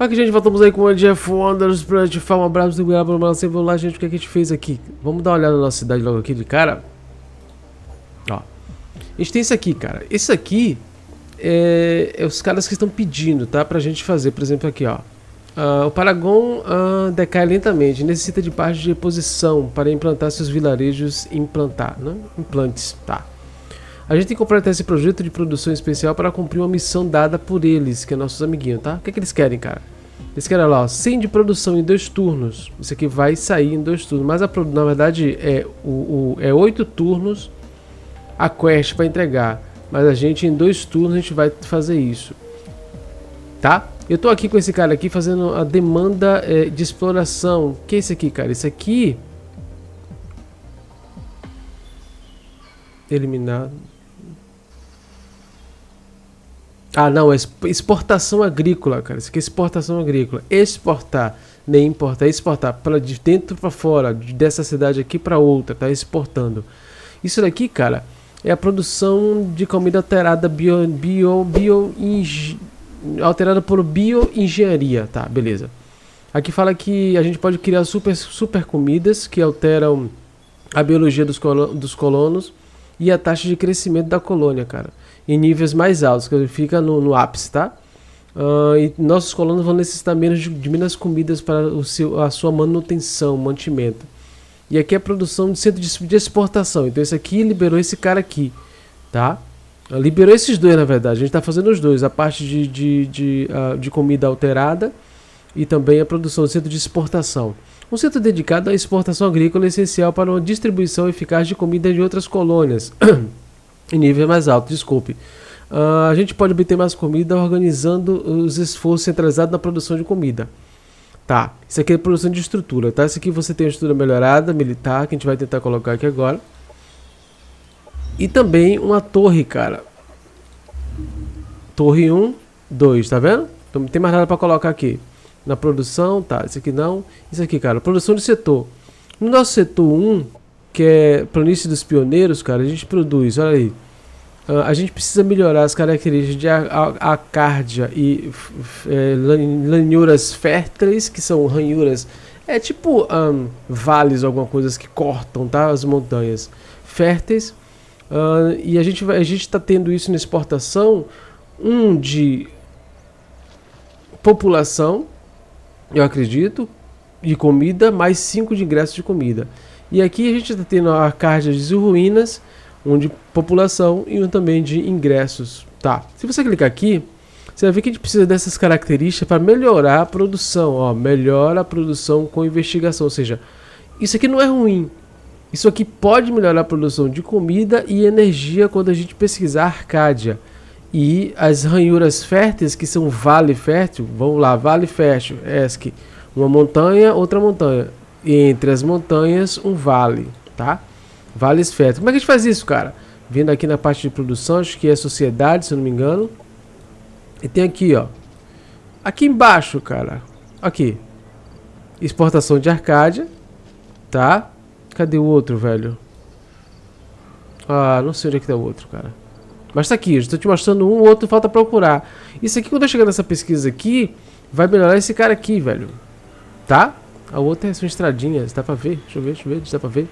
Aqui, gente, voltamos aí com o Jeff Wonders pra te falar um abraço. Vamos lá, gente, o que a gente fez aqui? Vamos dar uma olhada na nossa cidade logo aqui de cara. Ó, a gente tem isso aqui, cara. Isso aqui é os caras que estão pedindo, tá? Pra gente fazer, por exemplo, aqui, ó. O Paragon decai lentamente, necessita de parte de reposição para implantar seus vilarejos implantes, tá? A gente tem que completar esse projeto de produção especial para cumprir uma missão dada por eles, que é nossos amiguinhos, tá? O que é que eles querem, cara? Eles querem lá, ó, 100 de produção em 2 turnos. Isso aqui vai sair em 2 turnos, mas na verdade é 8 turnos a quest para entregar. Mas a gente em 2 turnos a gente vai fazer isso, tá? Eu tô aqui com esse cara aqui fazendo a demanda de exploração. O que é esse aqui, cara? Esse aqui... Eliminado. Ah, não, é exportação agrícola, cara. Isso aqui é exportação agrícola. Exportar, nem importar, exportar para de dentro para fora, dessa cidade aqui para outra, tá exportando. Isso daqui, cara, é a produção de comida alterada alterada por bioengenharia, tá? Beleza. Aqui fala que a gente pode criar super comidas que alteram a biologia dos colonos e a taxa de crescimento da colônia, cara, em níveis mais altos, que fica no ápice, tá? E nossos colonos vão necessitar de menos comidas para a sua manutenção, mantimento. E aqui é a produção de centro de exportação. Então esse aqui liberou esse cara aqui, tá? Liberou esses dois, na verdade. A gente está fazendo os dois, a parte de comida alterada e também a produção de centro de exportação. Um centro dedicado à exportação agrícola é essencial para uma distribuição eficaz de comida de outras colônias. Em nível mais alto, desculpe. A gente pode obter mais comida organizando os esforços centralizados na produção de comida. Tá, isso aqui é produção de estrutura, tá? Isso aqui você tem a estrutura melhorada, militar, que a gente vai tentar colocar aqui agora. E também uma torre, cara. Torre 1, 2, tá vendo? Então não tem mais nada para colocar aqui. Na produção, tá, isso aqui não. Isso aqui, cara, produção de setor. No nosso setor 1, que é planície dos pioneiros, cara, a gente produz, olha aí. A gente precisa melhorar as características de acárdia e ranhuras férteis, que são ranhuras, é tipo vales, alguma coisa que cortam, tá, as montanhas férteis. E a gente está tendo isso na exportação, de população, eu acredito, de comida, mais 5 de ingressos de comida. E aqui a gente está tendo a arcádia de ruínas, de população e também de ingressos. Tá, se você clicar aqui, você vai ver que a gente precisa dessas características para melhorar a produção. Ó, melhora a produção com investigação, ou seja, isso aqui não é ruim. Isso aqui pode melhorar a produção de comida e energia quando a gente pesquisar Arcádia. E as ranhuras férteis, que são vale fértil, vamos lá, vale fértil, ESC, uma montanha, outra montanha. E entre as montanhas, um vale, tá? Vales férteis. Como é que a gente faz isso, cara? Vindo aqui na parte de produção, acho que é sociedade, se eu não me engano. E tem aqui, ó. Aqui embaixo, cara. Aqui. Exportação de Arcádia, tá? Cadê o outro, velho? Ah, não sei onde é que tá o outro, cara. Mas tá aqui, eu estou te mostrando um, o outro falta procurar. Isso aqui, quando eu chegar nessa pesquisa aqui, vai melhorar esse cara aqui, velho. Tá? A outra são estradinhas, dá pra ver? Deixa eu ver, dá pra ver.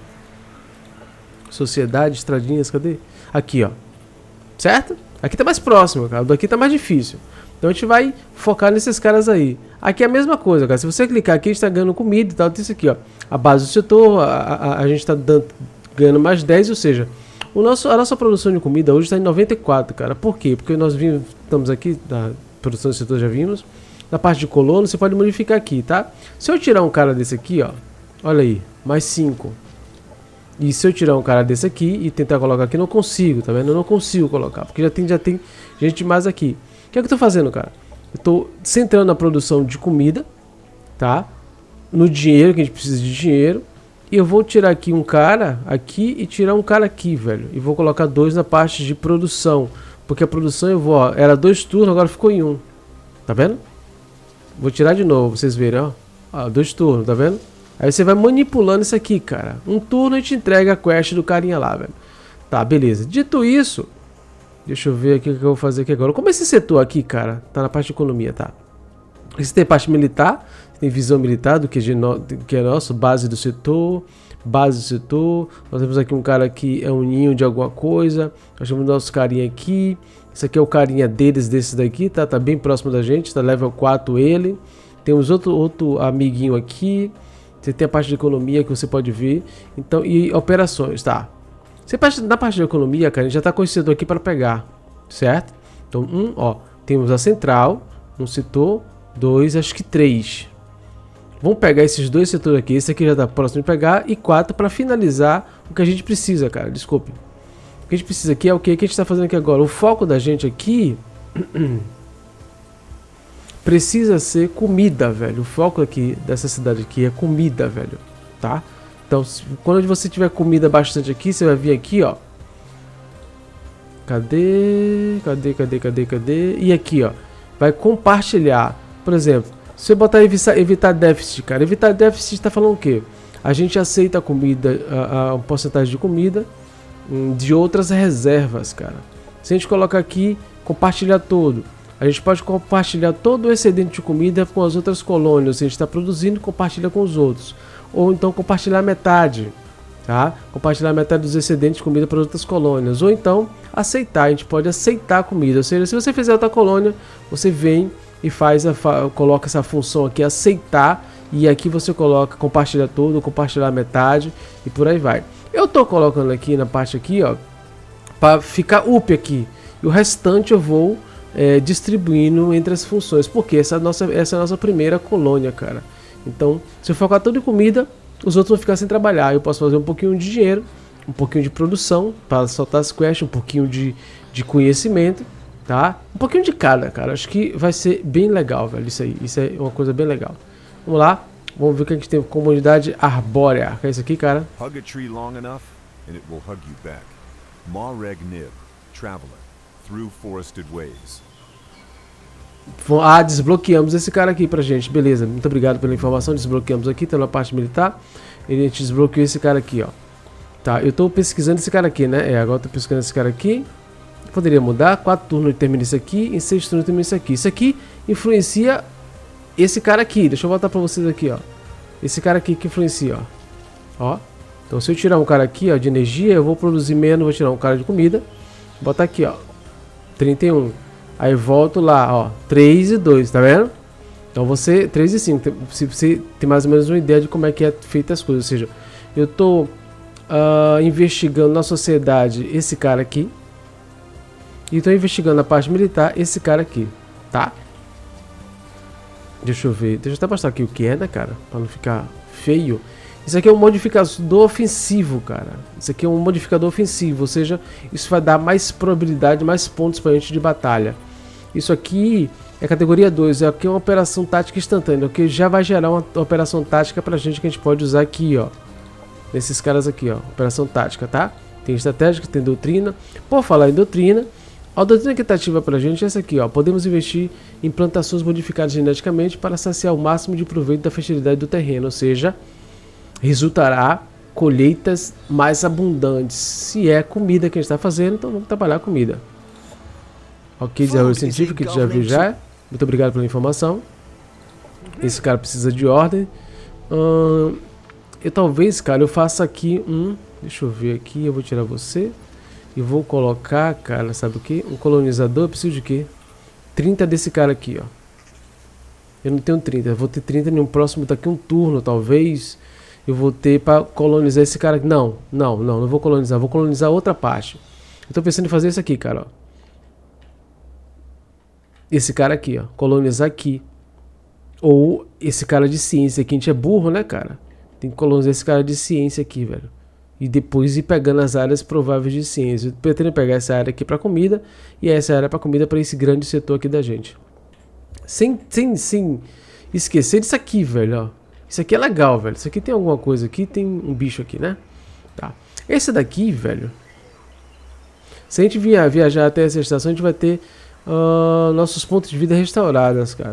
Sociedade, estradinhas, cadê? Aqui, ó. Certo? Aqui tá mais próximo, cara. O daqui tá mais difícil. Então a gente vai focar nesses caras aí. Aqui é a mesma coisa, cara. Se você clicar aqui, a gente tá ganhando comida e tal. Tem isso aqui, ó. A base do setor, a gente tá ganhando mais 10, ou seja, a nossa produção de comida hoje está em 94, cara. Por quê? Porque nós estamos aqui, na produção do setor já vimos. Na parte de colono, você pode modificar aqui, tá? Se eu tirar um cara desse aqui, ó. Olha aí, mais 5. E se eu tirar um cara desse aqui e tentar colocar aqui, não consigo, tá vendo? Eu não consigo colocar, porque já tem gente mais aqui. O que é que eu tô fazendo, cara? Eu tô centrando na produção de comida, tá? No dinheiro, que a gente precisa de dinheiro. E eu vou tirar aqui um cara aqui e tirar um cara aqui, velho. E vou colocar 2 na parte de produção. Porque a produção eu vou, ó, era 2 turnos, agora ficou em 1. Tá vendo? Vou tirar de novo, vocês verem, ó. Ó, 2 turnos, tá vendo? Aí você vai manipulando isso aqui, cara. Um turno a gente entrega a quest do carinha lá, velho. Tá, beleza. Dito isso, deixa eu ver aqui o que eu vou fazer aqui agora. Como esse setor aqui, cara, tá na parte de economia, tá? Você tem parte militar, tem visão militar do que é nosso, base do setor. Nós temos aqui um cara que é um ninho de alguma coisa. Nós temos o nosso carinha aqui. Esse aqui é o carinha desses daqui, tá? Tá bem próximo da gente, tá level 4 ele. Temos outro amiguinho aqui. Você tem a parte de economia que você pode ver. Então, e operações, tá? Na parte de economia, cara, a gente já tá com esse setor aqui para pegar, certo? Então, ó, temos a central, um setor, 2, acho que 3. Vamos pegar esses 2 setores aqui. Esse aqui já tá próximo de pegar. E 4 para finalizar o que a gente precisa, cara. Desculpe. O que a gente precisa aqui é o que a gente tá fazendo aqui agora. O foco da gente aqui precisa ser comida, velho. O foco aqui dessa cidade aqui é comida, velho. Tá? Então, quando você tiver comida bastante aqui, você vai vir aqui, ó. Cadê? E aqui, ó. Vai compartilhar. Por exemplo, se você botar evitar déficit, cara. Evitar déficit está falando o quê? A gente aceita a comida, a porcentagem de comida de outras reservas, cara. Se a gente colocar aqui, compartilhar todo. A gente pode compartilhar todo o excedente de comida com as outras colônias. Se a gente está produzindo, compartilha com os outros. Ou então compartilhar metade, tá? Compartilhar metade dos excedentes de comida para outras colônias. Ou então aceitar, a gente pode aceitar a comida. Ou seja, se você fizer outra colônia, você vem e coloca essa função aqui, aceitar, e aqui você coloca compartilhar tudo, compartilhar metade e por aí vai. Eu tô colocando aqui na parte aqui, ó, para ficar up aqui, e o restante eu vou distribuindo entre as funções, porque essa é a nossa primeira colônia, cara. Então, se eu focar tudo em comida, os outros vão ficar sem trabalhar. Eu posso fazer um pouquinho de dinheiro, um pouquinho de produção para soltar as quests, um pouquinho de conhecimento. Tá? Um pouquinho de cada, cara. Acho que vai ser bem legal, velho. Isso aí. Isso é uma coisa bem legal. Vamos lá. Vamos ver o que a gente tem. Comunidade arbórea. Que é isso aqui, cara? Hug a tree long enough and it will hug you back. Mareg Nib, traveler, through forested ways. Ah, desbloqueamos esse cara aqui pra gente. Beleza. Muito obrigado pela informação. Desbloqueamos aqui. Tá na parte militar. E a gente desbloqueou esse cara aqui, ó. Tá. Eu tô pesquisando esse cara aqui, né? Agora eu tô pesquisando esse cara aqui. Poderia mudar, 4 turnos termina isso aqui, em 6 turnos termina isso aqui. Isso aqui influencia esse cara aqui. Deixa eu botar pra vocês aqui, ó. Esse cara aqui que influencia, ó. Então se eu tirar um cara aqui, ó, de energia, eu vou produzir menos, vou tirar um cara de comida. Vou botar aqui, ó, 31. Aí volto lá, ó, 3 e 2, tá vendo? Então você, 3 e 5, se você tem mais ou menos uma ideia de como é que é feita as coisas. Ou seja, eu tô investigando na sociedade esse cara aqui. E estou investigando a parte militar esse cara aqui, tá? Deixa eu ver. Deixa eu até mostrar aqui o que é, né, cara? Pra não ficar feio. Isso aqui é um modificador ofensivo, cara. Isso aqui é um modificador ofensivo. Ou seja, isso vai dar mais probabilidade, mais pontos pra gente de batalha. Isso aqui é categoria 2. É aqui uma operação tática instantânea. O que já vai gerar uma operação tática pra gente que a gente pode usar aqui, ó. Nesses caras aqui, ó. Operação tática, tá? Tem estratégia, tem doutrina. Por falar em doutrina... A doutrina que está ativa para a gente é essa aqui, ó. Podemos investir em plantações modificadas geneticamente para saciar o máximo de proveito da fertilidade do terreno, ou seja, resultará colheitas mais abundantes. Se é comida que a gente está fazendo, então vamos trabalhar a comida. Ok, desenvolvimento científico que a gente já viu já. Muito obrigado pela informação. Esse cara precisa de ordem. Eu talvez, cara, eu faça aqui um... Deixa eu ver aqui, eu vou tirar você. E vou colocar, cara, sabe o que? Um colonizador, eu preciso de quê? 30 desse cara aqui, ó. Eu não tenho 30, eu vou ter 30 em um próximo, daqui um turno, talvez. Eu vou ter para colonizar esse cara aqui. Não vou colonizar, vou colonizar outra parte. Eu tô pensando em fazer isso aqui, cara, ó. Esse cara aqui, ó. Colonizar aqui. Ou esse cara de ciência aqui. A gente é burro, né, cara? Tem que colonizar esse cara de ciência aqui, velho. E depois ir pegando as áreas prováveis de ciência. Eu pretendo pegar essa área aqui para comida. E essa área para comida para esse grande setor aqui da gente. Sem esquecer disso aqui, velho. Ó. Isso aqui é legal, velho. Isso aqui tem alguma coisa aqui. Tem um bicho aqui, né? Tá. Esse daqui, velho. Se a gente viajar até essa estação, a gente vai ter nossos pontos de vida restaurados, cara.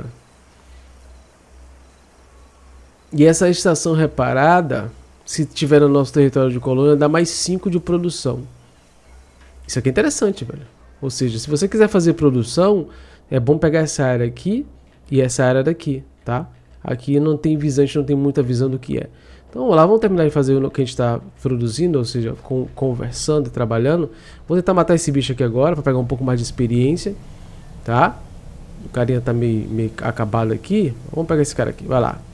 E essa estação reparada... Se tiver no nosso território de colônia, dá mais 5 de produção. Isso aqui é interessante, velho. Ou seja, se você quiser fazer produção, é bom pegar essa área aqui e essa área daqui, tá? Aqui não tem visão, a gente não tem muita visão do que é. Então vamos lá, vamos terminar de fazer o que a gente está produzindo, ou seja, conversando e trabalhando. Vou tentar matar esse bicho aqui agora, para pegar um pouco mais de experiência, tá? O carinha tá meio acabado aqui. Vamos pegar esse cara aqui, vai lá.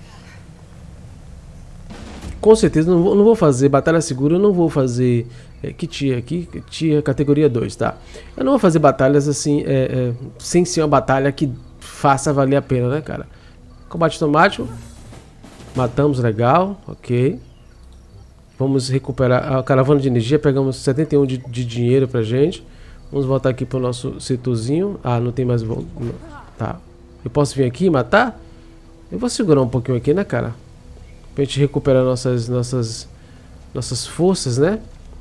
Com certeza não vou fazer batalha segura, eu não vou fazer que tier aqui, tier categoria 2, tá? Eu não vou fazer batalhas assim, sem ser uma batalha que faça valer a pena, né, cara? Combate automático. Matamos, legal, ok. Vamos recuperar a caravana de energia, pegamos 71 de dinheiro pra gente. Vamos voltar aqui pro nosso setorzinho. Ah, não tem mais... Tá. Eu posso vir aqui e matar? Eu vou segurar um pouquinho aqui, né, cara? Pra gente recuperar nossas forças, né?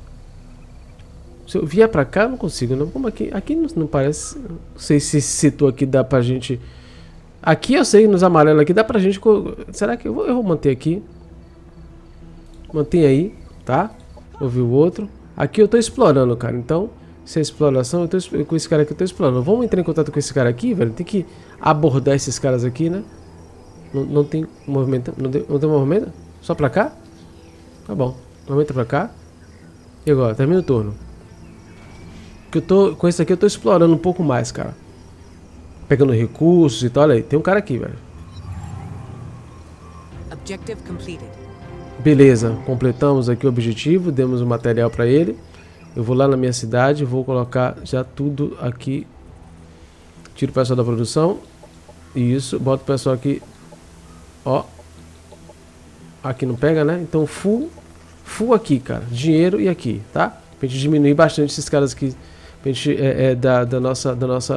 Se eu vier pra cá, eu não consigo, não. Como aqui? Aqui não parece... Não sei se esse setor aqui dá pra gente... Aqui eu sei, nos amarelos aqui, dá pra gente... Será que eu vou manter aqui? Mantém aí, tá? Vou ver o outro. Aqui eu tô explorando, cara. Então, se é exploração, com esse cara aqui eu tô explorando. Vamos entrar em contato com esse cara aqui, velho. Tem que abordar esses caras aqui, né? Não tem movimento. Não tem movimento? Só pra cá? Tá bom. Movimenta pra cá. E agora? Termina o turno. Com esse aqui eu tô explorando um pouco mais, cara. Pegando recursos e tal. Olha aí, tem um cara aqui, velho. Objective completed. Beleza, completamos aqui o objetivo. Demos o material pra ele. Eu vou lá na minha cidade. Vou colocar já tudo aqui. Tiro o pessoal da produção. Isso, bota o pessoal aqui. Ó. Aqui não pega, né? Então full aqui, cara. Dinheiro e aqui, tá? Pra gente diminuir bastante esses caras aqui. Pra gente, da nossa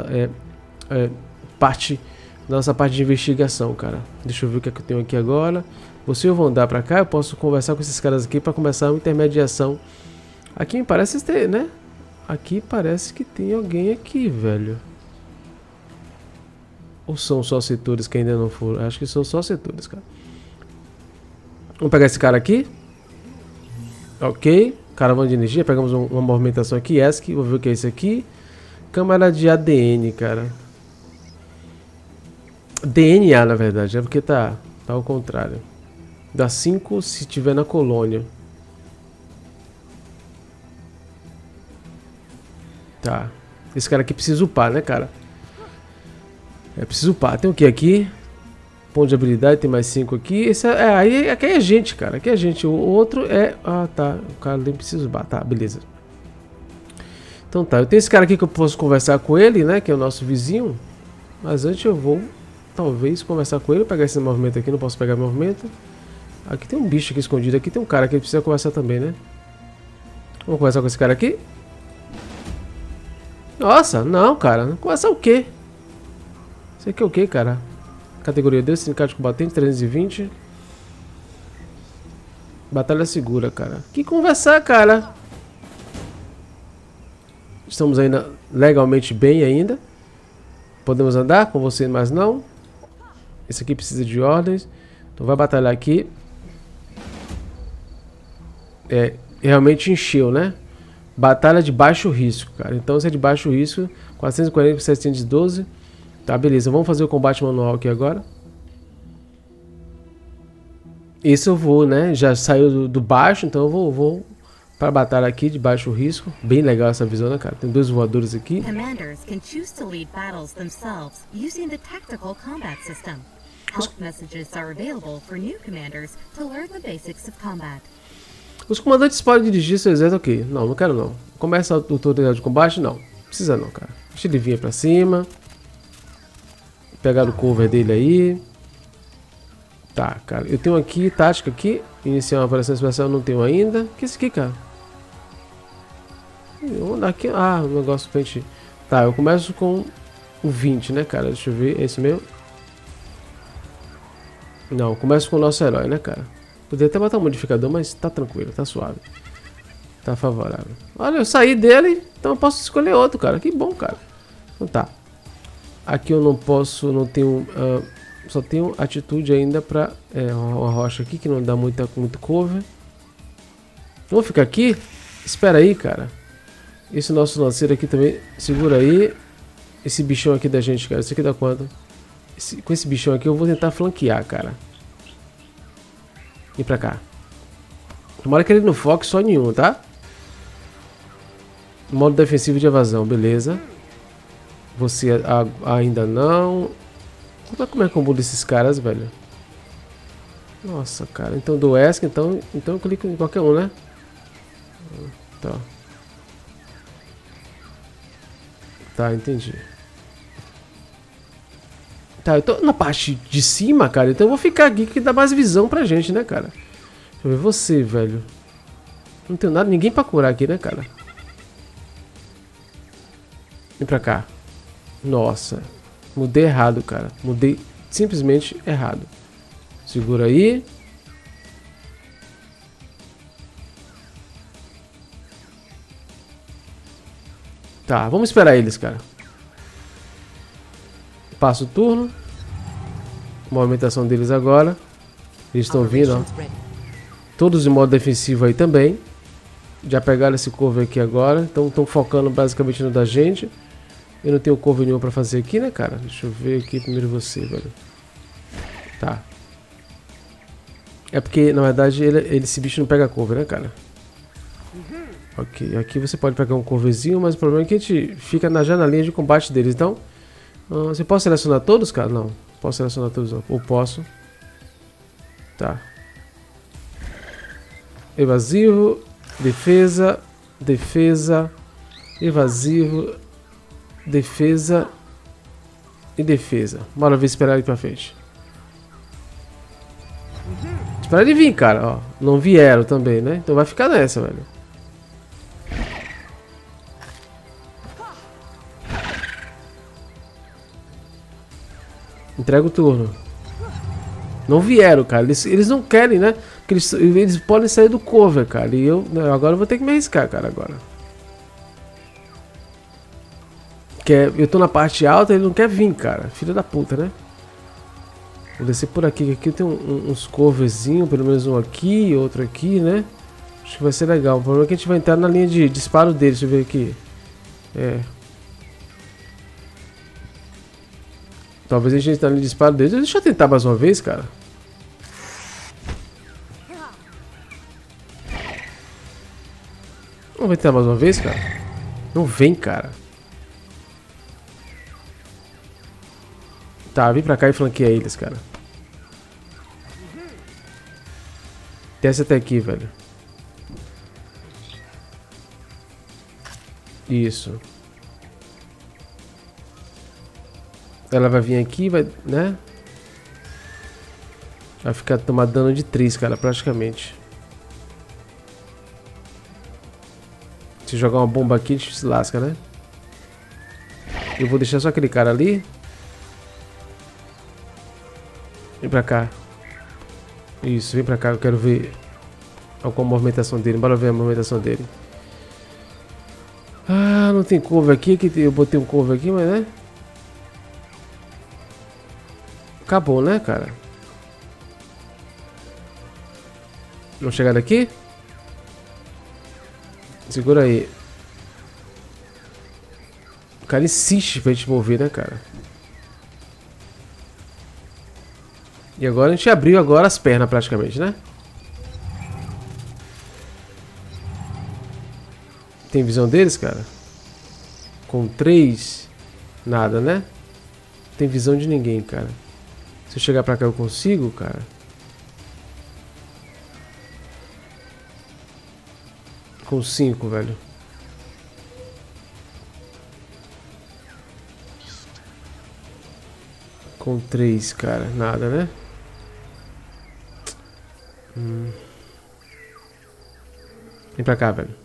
parte de investigação, cara. Deixa eu ver o que é que eu tenho aqui agora. Você eu vou andar pra cá. Eu posso conversar com esses caras aqui pra começar uma intermediação. Aqui me parece ter, né? Aqui parece que tem alguém aqui, velho. Ou são só setores que ainda não foram? Acho que são só setores, cara. Vamos pegar esse cara aqui. Ok. Caravana de energia. Pegamos uma movimentação aqui. ESC. Vou ver o que é isso aqui. Câmara de ADN, cara. DNA, na verdade. É porque tá ao contrário. Dá 5 se tiver na colônia. Tá. Esse cara aqui precisa upar, né, cara? Preciso upar. Tem o que aqui? Ponto de habilidade, tem mais 5 aqui. Esse aqui é gente, cara. Aqui é gente. O outro é... Ah, tá. O cara nem precisa upar. Tá, beleza. Então tá. Eu tenho esse cara aqui que eu posso conversar com ele, né? Que é o nosso vizinho. Mas antes eu vou, talvez, conversar com ele. Pegar esse movimento aqui. Não posso pegar movimento. Aqui tem um bicho aqui escondido. Aqui tem um cara que precisa conversar também, né? Vamos conversar com esse cara aqui? Nossa, não, cara. Conversar o quê? Isso aqui é o que, cara? Categoria D, sindicato de combatente, 320. Batalha segura, cara. Que conversar, cara. Estamos ainda legalmente bem ainda. Podemos andar com você, mas não. Esse aqui precisa de ordens. Então vai batalhar aqui. Realmente encheu, né? Batalha de baixo risco, cara. Então se é de baixo risco, 440 por 712. Tá, beleza. Vamos fazer o combate manual aqui agora. Esse eu vou, né? Já saiu do baixo, então eu vou para batalha aqui de baixo risco. Bem legal essa visão, né, cara? Tem 2 voadores aqui. Commanders can choose to lead battles themselves using the tactical combat system. Help messages are available for new commanders to learn the basics of combat. Os comandantes podem dirigir seu exército aqui. Não quero não. Começa o tutorial de combate? Não. Precisa não, cara. Deixa ele vir pra cima. Pegar o cover dele aí. Tá, cara. Eu tenho aqui, tática aqui. Iniciar uma operação especial, não tenho ainda. O que é isso aqui, cara? Vamos dar aqui. Ah, o negócio pra gente... Tá, eu começo com o 20, né, cara? Deixa eu ver. É esse mesmo? Não, eu começo com o nosso herói, né, cara? Poderia até botar um modificador, mas tá tranquilo, tá suave. Tá favorável. Olha, eu saí dele, então eu posso escolher outro, cara. Que bom, cara. Então tá. Aqui eu não posso, não tenho... só tenho atitude ainda pra... uma rocha aqui que não dá muito cover. Vamos ficar aqui? Espera aí, cara. Esse nosso lanceiro aqui também. Segura aí. Esse bichão aqui da gente, cara. Esse aqui dá quanto? Com esse bichão aqui eu vou tentar flanquear, cara. Vem pra cá. Tomara que ele não foque só nenhum, tá? Modo defensivo de evasão, beleza. Você ainda não. Como é que eu mudo esses caras, velho? Nossa, cara. Então do ESC, então eu clico em qualquer um, né? Tá. Tá, entendi. Tá, eu tô na parte de cima, cara. Então eu vou ficar aqui que dá mais visão pra gente, né, cara? Deixa eu ver você, velho. Não tenho nada, ninguém pra curar aqui, né, cara? Vem pra cá. Nossa. Mudei errado, cara. Mudei simplesmente errado. Segura aí. Tá, vamos esperar eles, cara. Passa o turno. Movimentação deles agora. Eles estão vindo, ó. Todos em modo defensivo aí também. Já pegaram esse cover aqui agora. Então estão focando basicamente no da gente. Eu não tenho cover nenhum pra fazer aqui, né, cara? Deixa eu ver aqui primeiro você, velho. Tá. É porque, na verdade, esse bicho não pega cover, né, cara? Ok, aqui você pode pegar um coverzinho, mas o problema é que a gente fica na janelinha de combate deles. Então, você pode selecionar todos, cara? Não, posso selecionar todos, não. Ou posso. Tá. Evasivo, defesa, defesa, evasivo, defesa e defesa. Bora ver, esperar ele pra frente. Espera ele vir, cara, ó. Não vieram também, né? Então vai ficar nessa, velho. Entrega o turno. Não vieram, cara. Eles não querem, né? Porque eles podem sair do cover, cara. E agora eu vou ter que me arriscar, cara, agora. Eu tô na parte alta e ele não quer vir, cara. Filha da puta, né? Vou descer por aqui. Aqui tem uns coverzinhos. Pelo menos um aqui, outro aqui, né? Acho que vai ser legal. O problema é que a gente vai entrar na linha de disparo deles. Deixa eu ver aqui. Talvez a gente entre na linha de disparo deles. Deixa eu tentar mais uma vez, cara. Vamos tentar mais uma vez, cara. Não vem, cara. Tá, vem pra cá e flanqueia eles, cara. Desce até aqui, velho. Isso. Ela vai vir aqui, vai, né? Vai ficar tomar dano de 3, cara, praticamente. Se jogar uma bomba aqui, a gente se lasca, né? Eu vou deixar só aquele cara ali. Vem pra cá. Isso, vem pra cá, eu quero ver qual a movimentação dele. Bora ver a movimentação dele. Ah, não tem cover aqui. Eu botei um cover aqui, mas né? Acabou, né, cara? Vamos chegar daqui? Segura aí. O cara insiste pra gente mover, né, cara? E agora a gente abriu agora as pernas praticamente, né? Tem visão deles, cara? Com 3, nada, né? Tem visão de ninguém, cara. Se eu chegar pra cá eu consigo, cara? Com 5, velho. Com 3, cara. Nada, né? Vem pra cá, velho.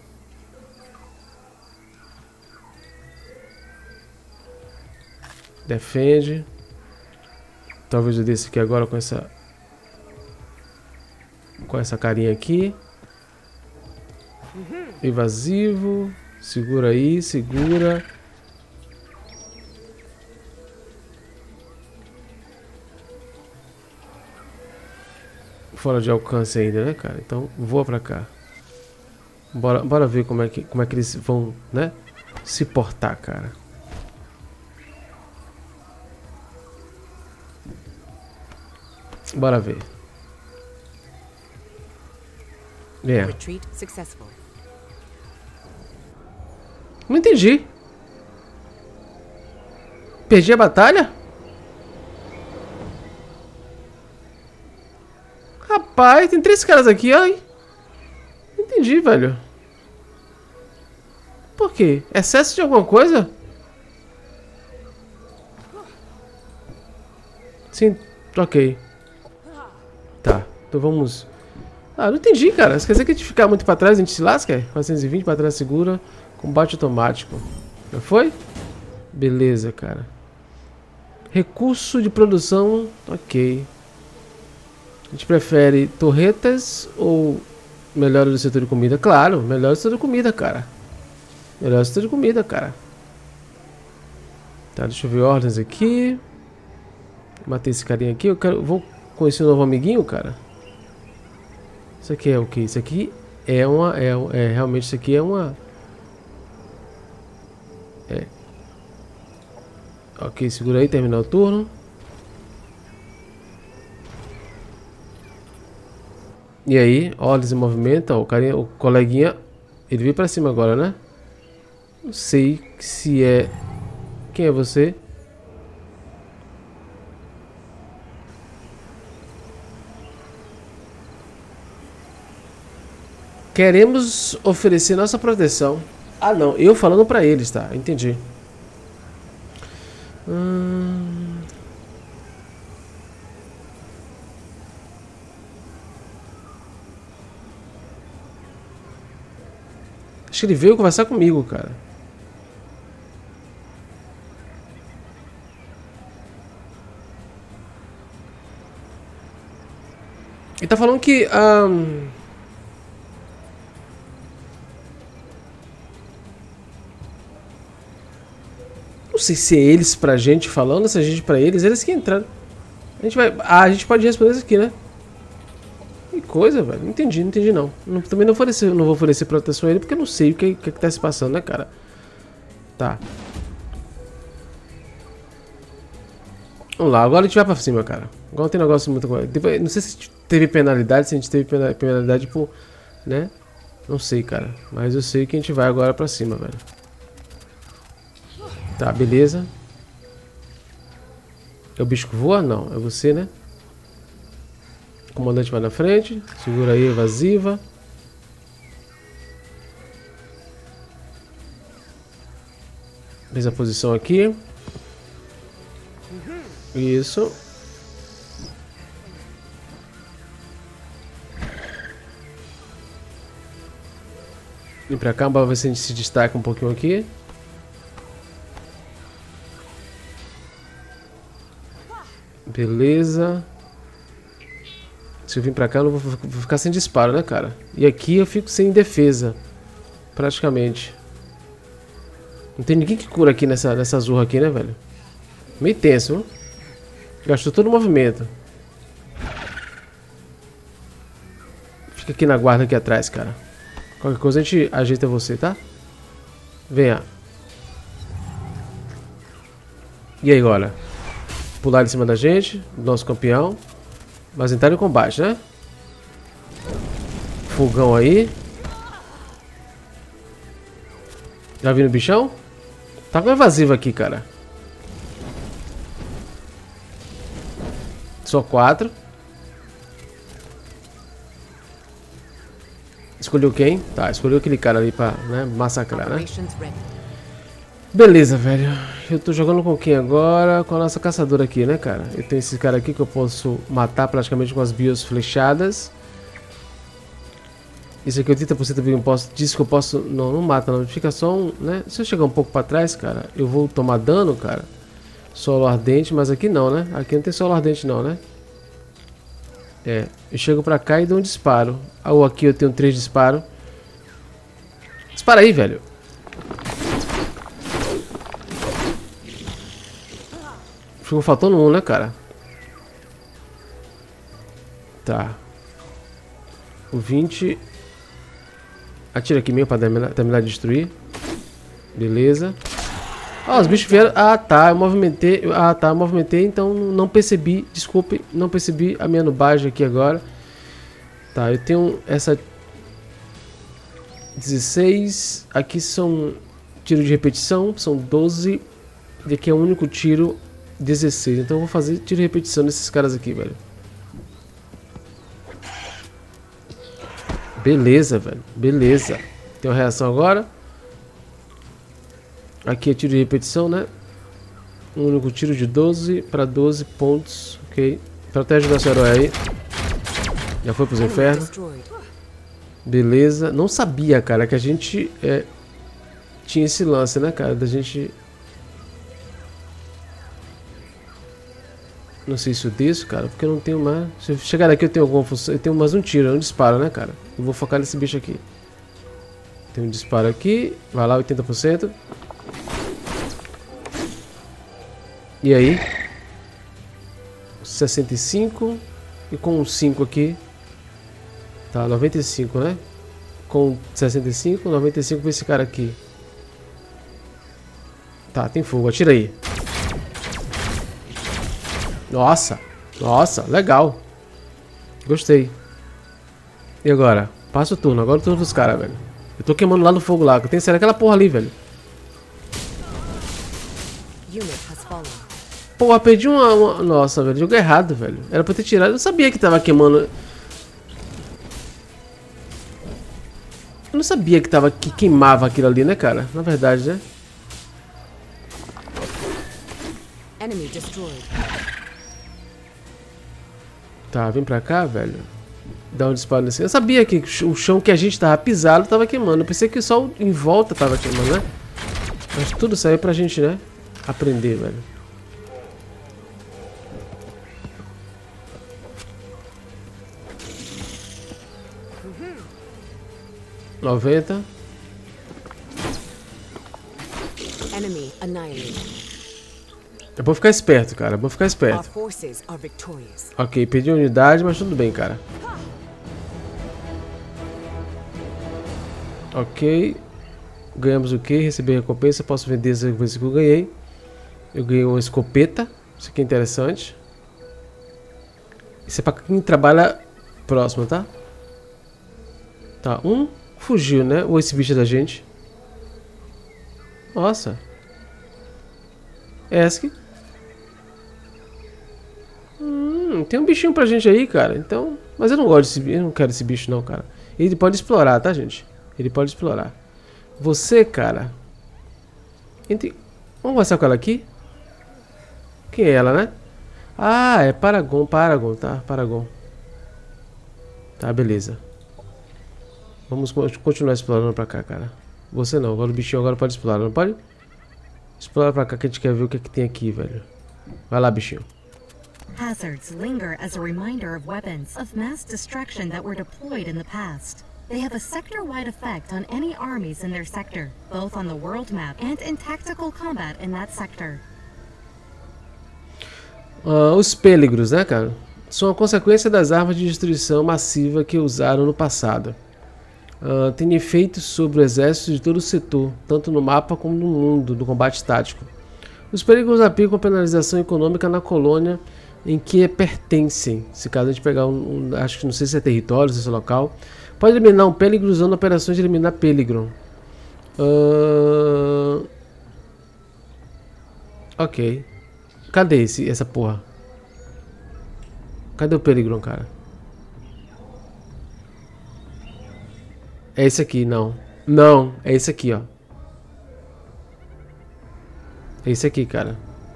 Defende. Talvez eu desça aqui agora com essa carinha aqui. Evasivo. Segura aí, segura. Fora de alcance ainda, né, cara? Então voa pra cá. Bora ver como é que eles vão, né, se portar, cara. Bora ver. É. Retreat successful. Não entendi. Perdi a batalha? Rapaz, tem 3 caras aqui, ai. Não entendi, velho. Por quê? Excesso de alguma coisa? Sim, ok. Tá, então vamos... Ah, não entendi, cara. Você quer dizer que a gente ficar muito pra trás, a gente se lasca? 420, pra trás segura. Combate automático. Já foi? Beleza, cara. Recurso de produção, ok. A gente prefere torretas ou melhora do setor de comida? Claro, melhora do setor de comida, cara. Melhora do setor de comida, cara. Tá, deixa eu ver ordens aqui. Matei esse carinha aqui. Vou conhecer um novo amiguinho, cara. Isso aqui é o que? Isso aqui é uma... realmente isso aqui é uma... Ok, segura aí, terminar o turno. E aí, olhos em movimento, ó, o carinha, o coleguinha, ele veio pra cima agora, né? Não sei se é... Quem é você? Queremos oferecer nossa proteção. Ah, não, eu falando pra eles, tá? Entendi. Acho que ele veio conversar comigo, cara. Ele tá falando que... Não sei se é eles pra gente falando, se é a gente pra eles. Eles que entraram. A gente vai... Ah, a gente pode responder isso aqui, né? Que coisa, velho. Não entendi não. Também não vou oferecer proteção a ele porque eu não sei o que tá se passando, né, cara? Tá. Vamos lá, agora a gente vai pra cima, cara. Agora não tem negócio muito... Não sei se teve penalidade, se a gente teve penalidade por... Né? Não sei, cara. Mas eu sei que a gente vai agora pra cima, velho. Tá, beleza. É o bicho que voa? Não, é você, né? O comandante vai na frente. Segura aí, evasiva. Fez a posição aqui. Isso. Vem pra cá, pra ver se a gente se destaca um pouquinho aqui. Beleza. Se eu vir pra cá eu não vou ficar sem disparo, né, cara? E aqui eu fico sem defesa. Praticamente. Não tem ninguém que cura aqui nessa zurra aqui, né, velho? Meio tenso, viu? Gastou todo o movimento. Fica aqui na guarda aqui atrás, cara. Qualquer coisa a gente ajeita você, tá? Venha. E aí, agora? Pular em cima da gente, do nosso campeão. Mas entrar em combate, né? Fogão aí. Já viram o bichão? Tá com evasivo aqui, cara. Só 4. Escolheu quem? Tá, escolheu aquele cara ali pra, né, massacrar, né? Beleza, velho. Eu tô jogando com quem agora? Com a nossa caçadora aqui, né, cara? Eu tenho esse cara aqui que eu posso matar praticamente com as bios flechadas. Isso aqui 80% também eu posso... Diz que eu posso... Não, não mata não. Fica só um... né? Se eu chegar um pouco pra trás, cara, eu vou tomar dano, cara. Solo ardente, mas aqui não, né? Aqui não tem solo ardente não, né? É. Eu chego pra cá e dou um disparo. Ou aqui eu tenho 3 disparos. Dispara aí, velho. Ficou faltando um, né, cara? Tá. O 20. Atira aqui mesmo pra terminar de destruir. Beleza. Ó, os bichos vieram. Ah, tá. Eu movimentei. Ah, tá. Eu movimentei, então não percebi. Desculpe, não percebi a minha nubagem aqui agora. Tá, eu tenho essa 16. Aqui são tiro de repetição. São 12. E aqui é o único tiro 16. Então eu vou fazer tiro de repetição nesses caras aqui, velho. Beleza, velho. Beleza. Tem uma reação agora. Aqui é tiro de repetição, né? Um único tiro de 12 para 12 pontos. Ok. Protege o nosso herói aí. Já foi pros infernos. Beleza. Não sabia, cara, que a gente tinha esse lance, né, cara? Da gente... Não sei se eu desço, cara, porque eu não tenho mais... Se eu chegar aqui eu tenho alguma função... Eu tenho mais um tiro, não disparo, né, cara? Eu vou focar nesse bicho aqui. Tem um disparo aqui. Vai lá, 80%. E aí? 65. E com um 5 aqui. Tá, 95, né? Com 65, 95 pra esse cara aqui. Tá, tem fogo, atira aí. Nossa, nossa, legal. Gostei. E agora? Passa o turno, agora o turno dos caras, velho. Eu tô queimando lá no fogo lá, que tem sério aquela porra ali, velho. Porra, perdi uma... Nossa, velho, jogo errado, velho. Era pra ter tirado, eu sabia que tava queimando. Eu não sabia que queimava aquilo ali, né, cara? Na verdade, né? Enemy destroyed. Tá, vem pra cá, velho. Dá um disparo nesse. Eu sabia que o chão que a gente tava pisado tava queimando. Eu pensei que só em volta tava queimando, né? Mas tudo saiu pra gente, né? Aprender, velho. Uhum. 90. Enemy annihilated. É bom ficar esperto, cara. É bom ficar esperto. Ok, perdi a unidade, mas tudo bem, cara. Ok. Ganhamos o que? Recebi recompensa. Posso vender as recompensas que eu ganhei. Eu ganhei uma escopeta. Isso aqui é interessante. Isso é pra quem trabalha próximo, tá? Tá, um fugiu, né? Ou esse bicho é da gente. Nossa. Esk. Tem um bichinho pra gente aí, cara. Então, mas eu não gosto desse bicho. Eu não quero esse bicho não, cara. Ele pode explorar, tá, gente? Ele pode explorar. Você, cara. Vamos conversar com ela aqui? Quem é ela, né? Ah, é Paragon, tá? Paragon. Tá, beleza. Vamos continuar explorando pra cá, cara. Você não, agora o bichinho agora pode explorar, não pode? Explora pra cá que a gente quer ver o que é que tem aqui, velho. Vai lá, bichinho. Hazards linger as a reminder of weapons of mass destruction that were deployed in the past. They have a sector-wide effect on any armies in their sector, both on the world map and in tactical combat in that sector. Os Péligros, né, cara? São a consequência das armas de destruição massiva que usaram no passado. Tem efeitos sobre o exército de todo o setor, tanto no mapa como no mundo do combate tático. Os Péligros aplicam penalização econômica na colônia em que pertencem. Se caso a gente pegar acho que não sei se é território, se é local. Pode eliminar um Péligro usando operações de eliminar Péligro. Ok. Cadê essa porra? Cadê o Péligro, cara? É esse aqui, não. Não, é esse aqui, ó. É esse aqui, cara.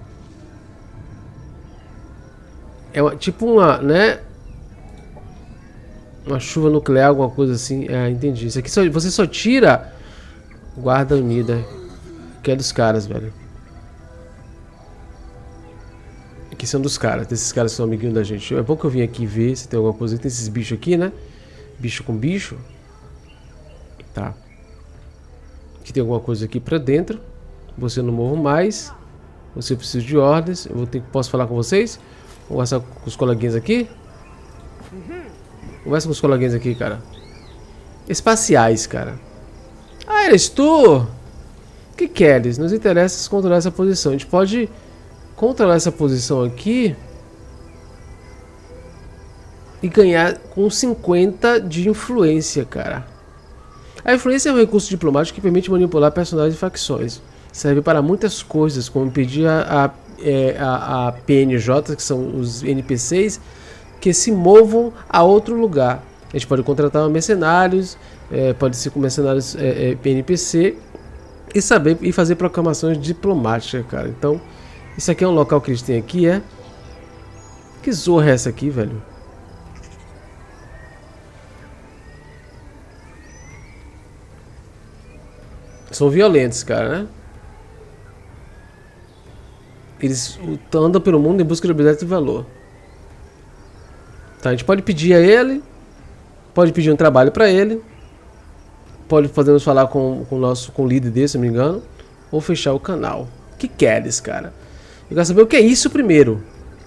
É tipo uma, né? Uma chuva nuclear, alguma coisa assim. Entendi. Isso aqui você só tira Guarda Unida, que é dos caras, velho. Aqui são dos caras. Esses caras são amiguinhos da gente. É bom que eu vim aqui ver se tem alguma coisa. Tem esses bichos aqui, né? Bicho com bicho. Tá. Aqui tem alguma coisa aqui pra dentro. Você não morre mais. Você precisa de ordens. Eu posso falar com vocês? Vou conversar com os coleguinhas aqui. Conversa com os coleguinhas aqui, cara. Espaciais, cara. Ah, eres tu? O que queres? Nos interessa controlar essa posição. A gente pode controlar essa posição aqui e ganhar com 50 de influência, cara. A influência é um recurso diplomático que permite manipular personagens e facções. Serve para muitas coisas, como impedir a PNJ, que são os NPCs, que se movam a outro lugar. A gente pode contratar mercenários, pode ser com mercenários NPC e fazer proclamações diplomáticas, cara. Então, isso aqui é um local que eles têm aqui, é? Que zorra é essa aqui, velho? São violentos, cara, né? Eles andam pelo mundo em busca de objetos de valor. Tá, a gente pode pedir a ele, pode pedir um trabalho pra ele, pode podemos falar com o líder dele, se não me engano, ou fechar o canal. O que queres, cara? Eu quero saber o que é isso primeiro.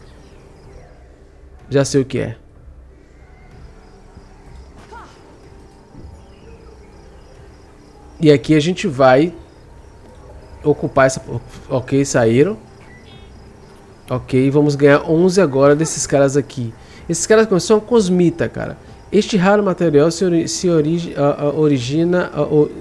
Já sei o que é. E aqui a gente vai ocupar essa... Ok, saíram. Ok, vamos ganhar 11 agora desses caras aqui. Esses caras são cosmita, cara. Este raro material se origina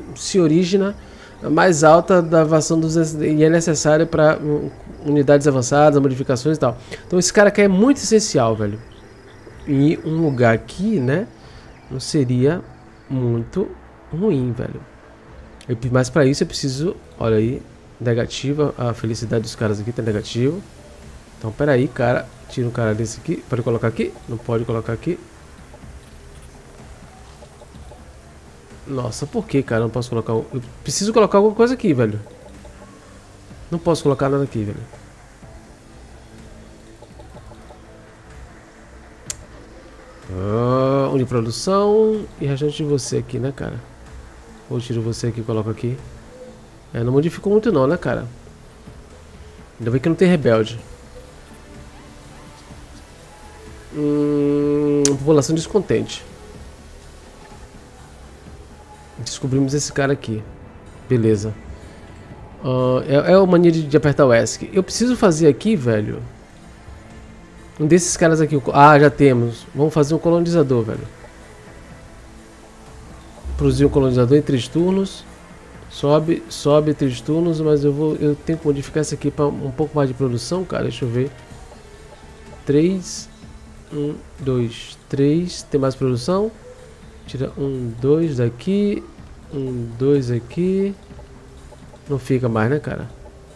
mais alta da versão e é necessário para unidades avançadas, modificações e tal. Então esse cara aqui é muito essencial, velho. E um lugar aqui, né, não seria muito ruim, velho. Mas para isso eu preciso, olha aí, negativa, a felicidade dos caras aqui tá negativo. Então pera aí, cara, tira um cara desse aqui, pode colocar aqui? Não pode colocar aqui. Nossa, por que, cara? Não posso colocar... Eu preciso colocar alguma coisa aqui, velho. Não posso colocar nada aqui, velho. Uniprodução e restante de você aqui, né, cara? Ou tiro você aqui e coloco aqui. Não modificou muito não, né, cara? Ainda bem que não tem rebelde. População descontente. Descobrimos esse cara aqui. Beleza. É a mania de apertar o ESC. Eu preciso fazer aqui, velho, um desses caras aqui. Ah, já temos. Vamos fazer um colonizador, velho. Produzir um colonizador em 3 turnos. Sobe 3 turnos, mas eu tenho que modificar isso aqui para um pouco mais de produção, cara. Deixa eu ver. 3, 1, 2, 3. Tem mais produção. Tira 1, 2 daqui. 1, 2 aqui. Não fica mais, né, cara?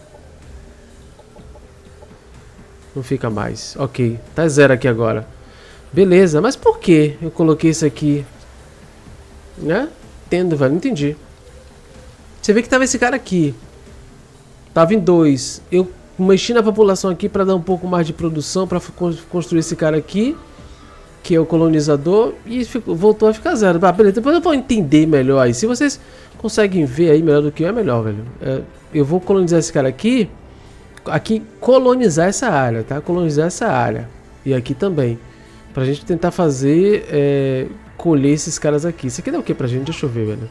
Não fica mais. Ok. Tá 0 aqui agora. Beleza. Mas por que eu coloquei isso aqui? Né? Entendo, velho. Não entendi. Você vê que tava esse cara aqui. Tava em 2. Eu mexi na população aqui para dar um pouco mais de produção, para construir esse cara aqui, que é o colonizador, e voltou a ficar 0. Ah, beleza, depois eu vou entender melhor aí. Se vocês conseguem ver aí melhor do que eu, é melhor, velho. Eu vou colonizar esse cara aqui. Aqui, colonizar essa área, tá? Colonizar essa área. E aqui também. Pra gente tentar fazer... colher esses caras aqui. Isso aqui dá o que pra gente? Deixa eu ver, velho.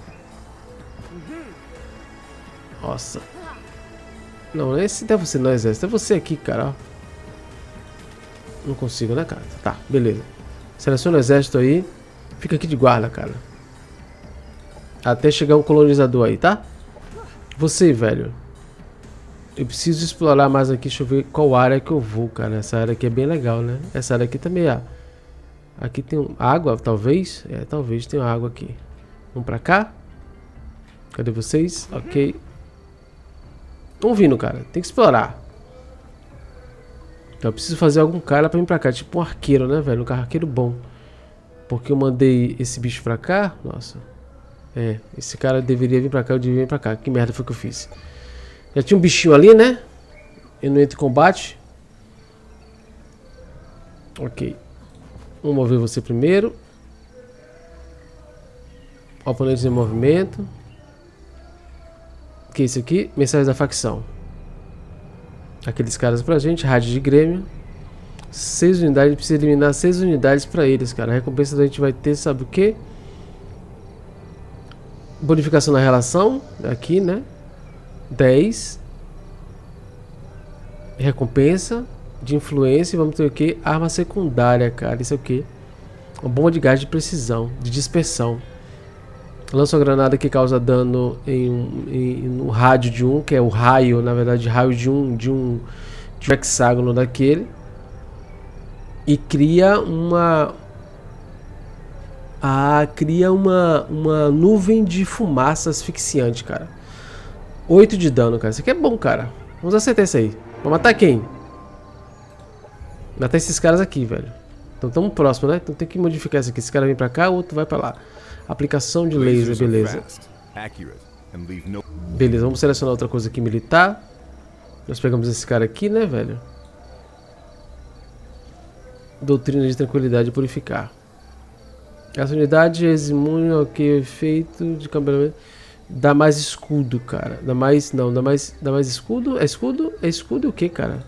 Nossa. Não, esse deve ser no exército. É você aqui, cara. Não consigo, né, cara? Tá, beleza. Seleciona o exército aí. Fica aqui de guarda, cara. Até chegar um colonizador aí, tá? Você, velho. Eu preciso explorar mais aqui. Deixa eu ver qual área que eu vou, cara. Essa área aqui é bem legal, né? Essa área aqui também é. Aqui tem água, talvez. Talvez tenha água aqui. Vamos pra cá. Cadê vocês? Ok. Vamos vindo, cara. Tem que explorar. Então eu preciso fazer algum cara pra vir pra cá. Tipo um arqueiro, né, velho? Um arqueiro bom. Porque eu mandei esse bicho pra cá. Nossa. Esse cara deveria vir pra cá. Eu devia vir pra cá. Que merda foi que eu fiz? Já tinha um bichinho ali, né? Eu não entro em combate. Ok. Vamos mover você primeiro. Oponentes em movimento. O que é isso aqui? Mensagens da facção. Aqueles caras pra gente. Rádio de Grêmio. 6 unidades. A gente precisa eliminar 6 unidades pra eles, cara. A recompensa da gente vai ter, sabe o que? Bonificação na relação. Aqui, né? 10. Recompensa de influência. Vamos ter o que? Arma secundária, cara. Isso é o que? Uma bomba de gás de precisão, de dispersão. Lança uma granada que causa dano no rádio de um, que é o raio, na verdade, raio de um hexágono daquele. E cria uma nuvem de fumaça asfixiante, cara. 8 de dano, cara. Isso aqui é bom, cara. Vamos acertar isso aí. Vamos matar quem? Matar esses caras aqui, velho. Então estamos próximos, né? Então tem que modificar isso aqui. Esse cara vem pra cá, o outro vai pra lá. Aplicação de laser, beleza. Beleza, vamos selecionar outra coisa aqui, militar. Nós pegamos esse cara aqui, né, velho? Doutrina de tranquilidade e purificar. Essa unidade é imune ao que efeito de campeamento. Dá mais escudo, cara. Dá mais. Não, dá mais escudo? É escudo? É escudo o que, cara?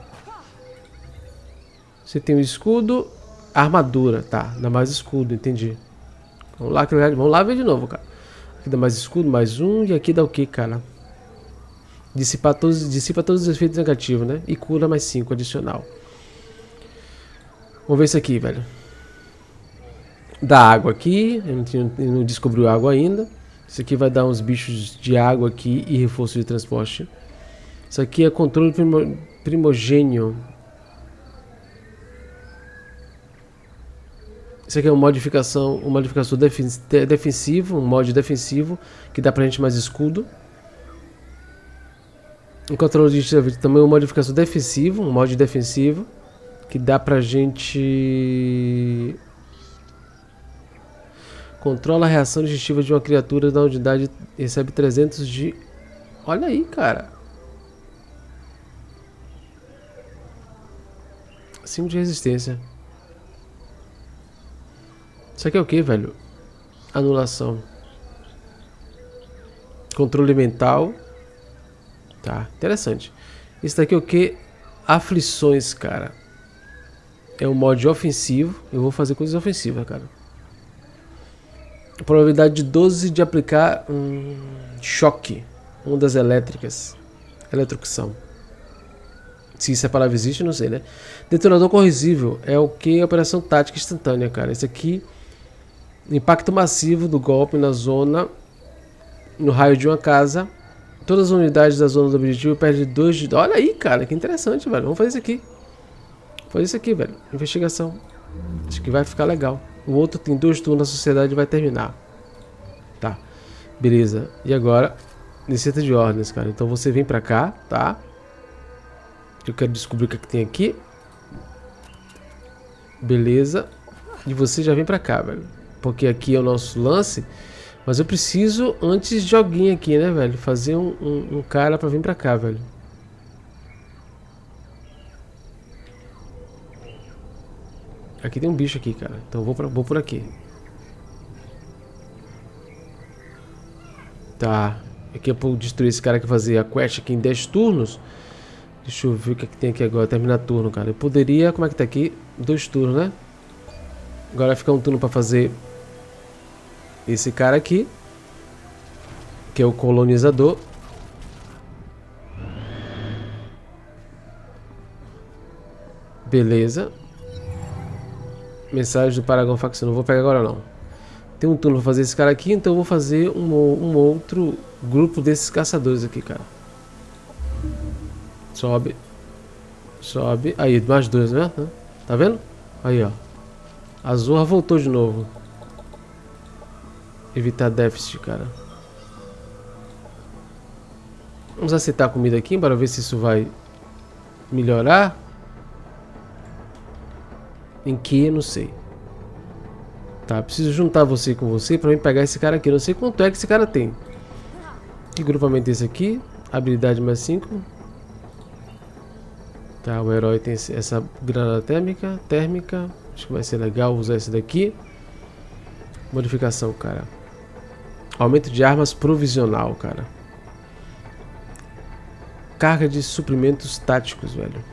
Você tem o escudo. Armadura, tá. Dá mais escudo, entendi. Vamos lá ver de novo, cara. Aqui dá mais escudo, mais um. E aqui dá o que, cara? Dissipa todos os efeitos negativos, né? E cura mais 5 adicional. Vamos ver isso aqui, velho. Dá água aqui. Eu não descobriu água ainda. Isso aqui vai dar uns bichos de água aqui e reforço de transporte. Isso aqui é controle primogênio. Isso aqui é uma modificação defensivo, um mod defensivo que dá pra gente mais escudo. O controle de também é uma modificação defensivo, um mod defensivo que dá pra gente controla a reação digestiva de uma criatura da unidade e recebe 300 de... Olha aí, cara. 5 de resistência. Isso aqui é o que, velho? Anulação. Controle mental. Tá, interessante. Isso daqui é o que? Aflições, cara. É um mod ofensivo. Eu vou fazer coisas ofensivas, cara. Probabilidade de 12 de aplicar choque. Ondas elétricas. Eletrocução. Se isso é palavra existe, não sei, né? Detonador corrosível. É o que? Operação tática instantânea, cara. Isso aqui... Impacto massivo do golpe na zona, no raio de uma casa. Todas as unidades da zona do objetivo perdem 2 de... Olha aí, cara, que interessante, velho. Vamos fazer isso aqui. Vamos fazer isso aqui, velho. Investigação. Acho que vai ficar legal. O outro tem 2 turnos, a sociedade vai terminar. Tá, beleza. E agora, necessita de ordens, cara. Então você vem pra cá, tá? Eu quero descobrir o que, é que tem aqui. Beleza. E você já vem pra cá, velho. Porque aqui é o nosso lance. Mas eu preciso, antes de alguém aqui, né, velho? Fazer um cara pra vir pra cá, velho. Aqui tem um bicho aqui, cara. Então eu vou por aqui. Tá. Aqui é pra eu destruir esse cara que fazer a quest aqui em 10 turnos. Deixa eu ver o que, é que tem aqui agora. Terminar turno, cara. Eu poderia... Como é que tá aqui? 2 turnos, né? Agora vai ficar um turno pra fazer... Esse cara aqui, que é o colonizador. Beleza. Mensagem do Paragon Facção. Não vou pegar agora não. Tem um turno pra fazer esse cara aqui, então eu vou fazer um outro grupo desses caçadores aqui, cara. Sobe. Sobe. Aí, mais 2, né? Tá vendo? Aí, ó. A Zorra voltou de novo. Evitar déficit, cara. Vamos aceitar a comida aqui para ver se isso vai melhorar. Em que? Não sei. Tá, preciso juntar você com você para mim pegar esse cara aqui. Não sei quanto é que esse cara tem. Que grupamento é esse aqui? Habilidade mais 5. Tá, o herói tem essa granada térmica. Acho que vai ser legal usar esse daqui. Modificação, cara. Aumento de armas provisional, cara. Carga de suprimentos táticos, velho.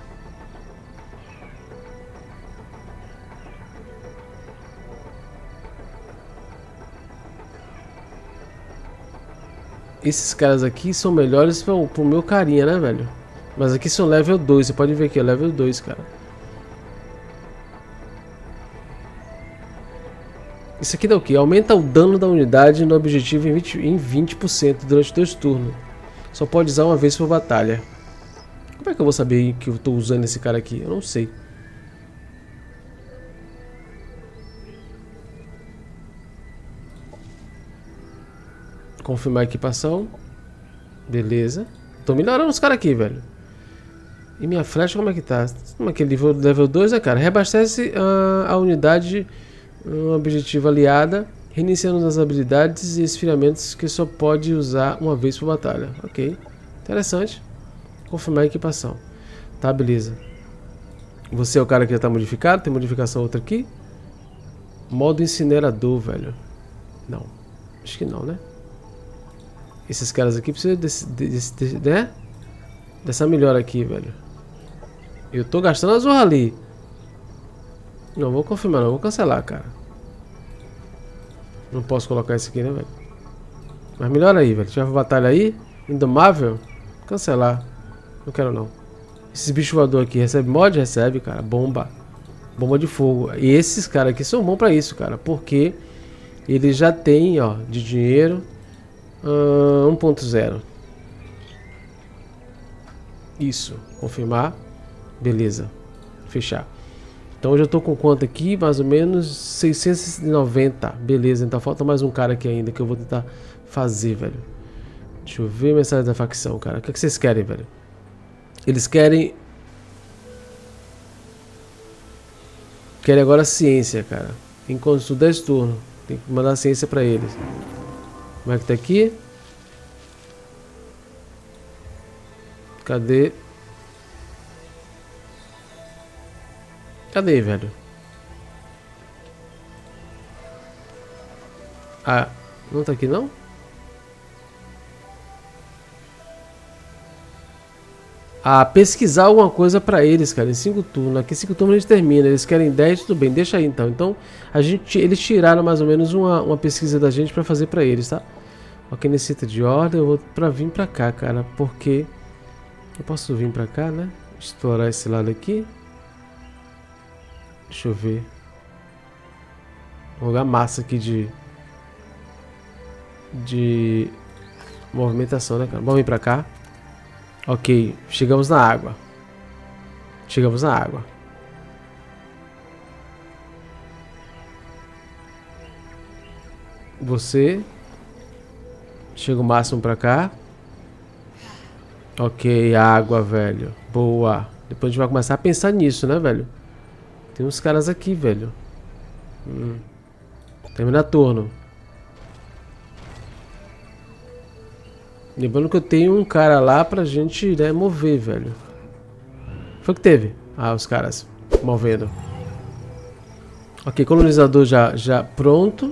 esses caras aqui são melhores pro meu carinha, né, velho? Mas aqui são level 2, você pode ver aqui, é level 2, cara. Isso aqui dá o quê? Aumenta o dano da unidade no objetivo em 20% durante 2 turnos. Só pode usar uma vez por batalha. Como é que eu vou saber que eu tô usando esse cara aqui? Eu não sei. Confirmar a equipação. Beleza. Tô melhorando os caras aqui, velho. E minha flecha como é que tá? Como é que level 2, né, cara? Reabastece a unidade objetivo aliada, reiniciando as habilidades e esfriamentos que só pode usar uma vez por batalha. Ok. Interessante. Confirmar a equipação. Tá, beleza. Você é o cara que já tá modificado. Tem modificação outra aqui. Modo incinerador, velho. Não. Acho que não, né? Esses caras aqui precisam né? Dessa melhora aqui, velho. Eu tô gastando a zorra ali. Não, vou confirmar não. Vou cancelar, cara. Não posso colocar isso aqui, né, velho? Mas melhora aí, velho. Tiver batalha aí. Indomável. Cancelar. Não quero não. Esses bichos voadores aqui recebe mod? Recebe, cara. Bomba. Bomba de fogo. E esses caras aqui são bons pra isso, cara. Porque eles já tem, ó, de dinheiro 1.0. Isso. Confirmar. Beleza. Fechar. Então hoje eu tô com quanto aqui? Mais ou menos 690. Beleza. Então falta mais um cara aqui ainda que eu vou tentar fazer, velho. Deixa eu ver mensagem da facção, cara. O que vocês querem, velho? Eles querem agora ciência, cara. Enquanto 10 turnos. Tem que mandar ciência pra eles. Como é que tá aqui? Cadê? Cadê, velho? Ah, não tá aqui não? Ah, pesquisar alguma coisa pra eles, cara, em 5 turnos. Aqui 5 turnos a gente termina. Eles querem 10, tudo bem, deixa aí então. Então, eles tiraram mais ou menos uma pesquisa da gente pra fazer pra eles, tá? Ok, necessita de ordem. Eu vou vir pra cá, cara, porque eu posso vir pra cá, né? Explorar esse lado aqui. Deixa eu ver. Um lugar massa aqui de movimentação, né, cara? Vamos vir pra cá. Ok, chegamos na água. Chegamos na água. Você chega o máximo pra cá. Ok, água, velho. Boa. Depois a gente vai começar a pensar nisso, né, velho? Tem uns caras aqui, velho. Termina turno. Lembrando que eu tenho um cara lá pra gente, né, mover, velho. Foi o que teve? Ah, os caras movendo. Ok, colonizador já pronto.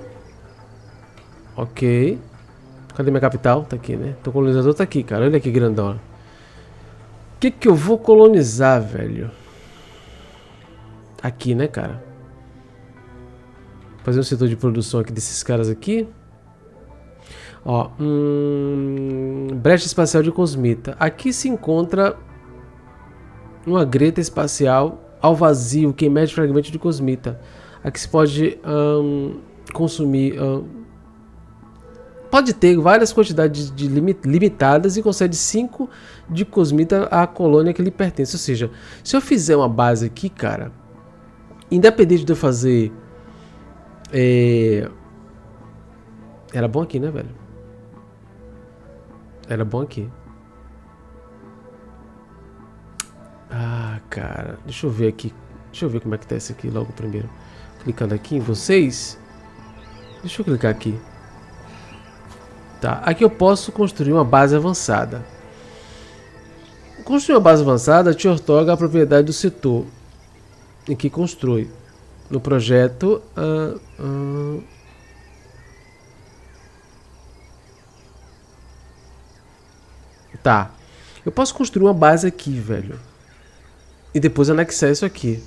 Ok. Cadê minha capital? Tá aqui, né? Então o colonizador tá aqui, cara. Olha que grandão. O que eu vou colonizar, velho? Aqui, né, cara? Fazer um setor de produção aqui desses caras aqui. Ó, brecha espacial de Cosmita. Aqui se encontra uma greta espacial ao vazio que emete fragmento de Cosmita. Aqui se pode consumir. Pode ter várias quantidades limitadas e concede 5 de Cosmita à colônia que lhe pertence. Ou seja, se eu fizer uma base aqui, cara, independente de eu fazer. Era bom aqui, né, velho? Era bom aqui. Ah, cara. Deixa eu ver aqui. Deixa eu ver como é que tá esse aqui logo primeiro. Clicando aqui em vocês. Deixa eu clicar aqui. Tá. Aqui eu posso construir uma base avançada. Construir uma base avançada te outorga a propriedade do setor em que constrói. No projeto... Tá. Eu posso construir uma base aqui, velho. E depois anexar isso aqui.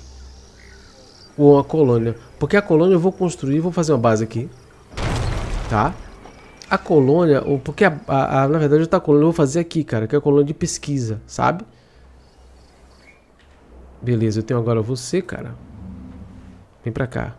Ou uma colônia. Porque a colônia eu vou construir e vou fazer uma base aqui. Tá? a colônia, porque na verdade outra colônia eu vou fazer aqui, cara, que é a colônia de pesquisa, sabe? Beleza, eu tenho agora você, cara. Vem pra cá.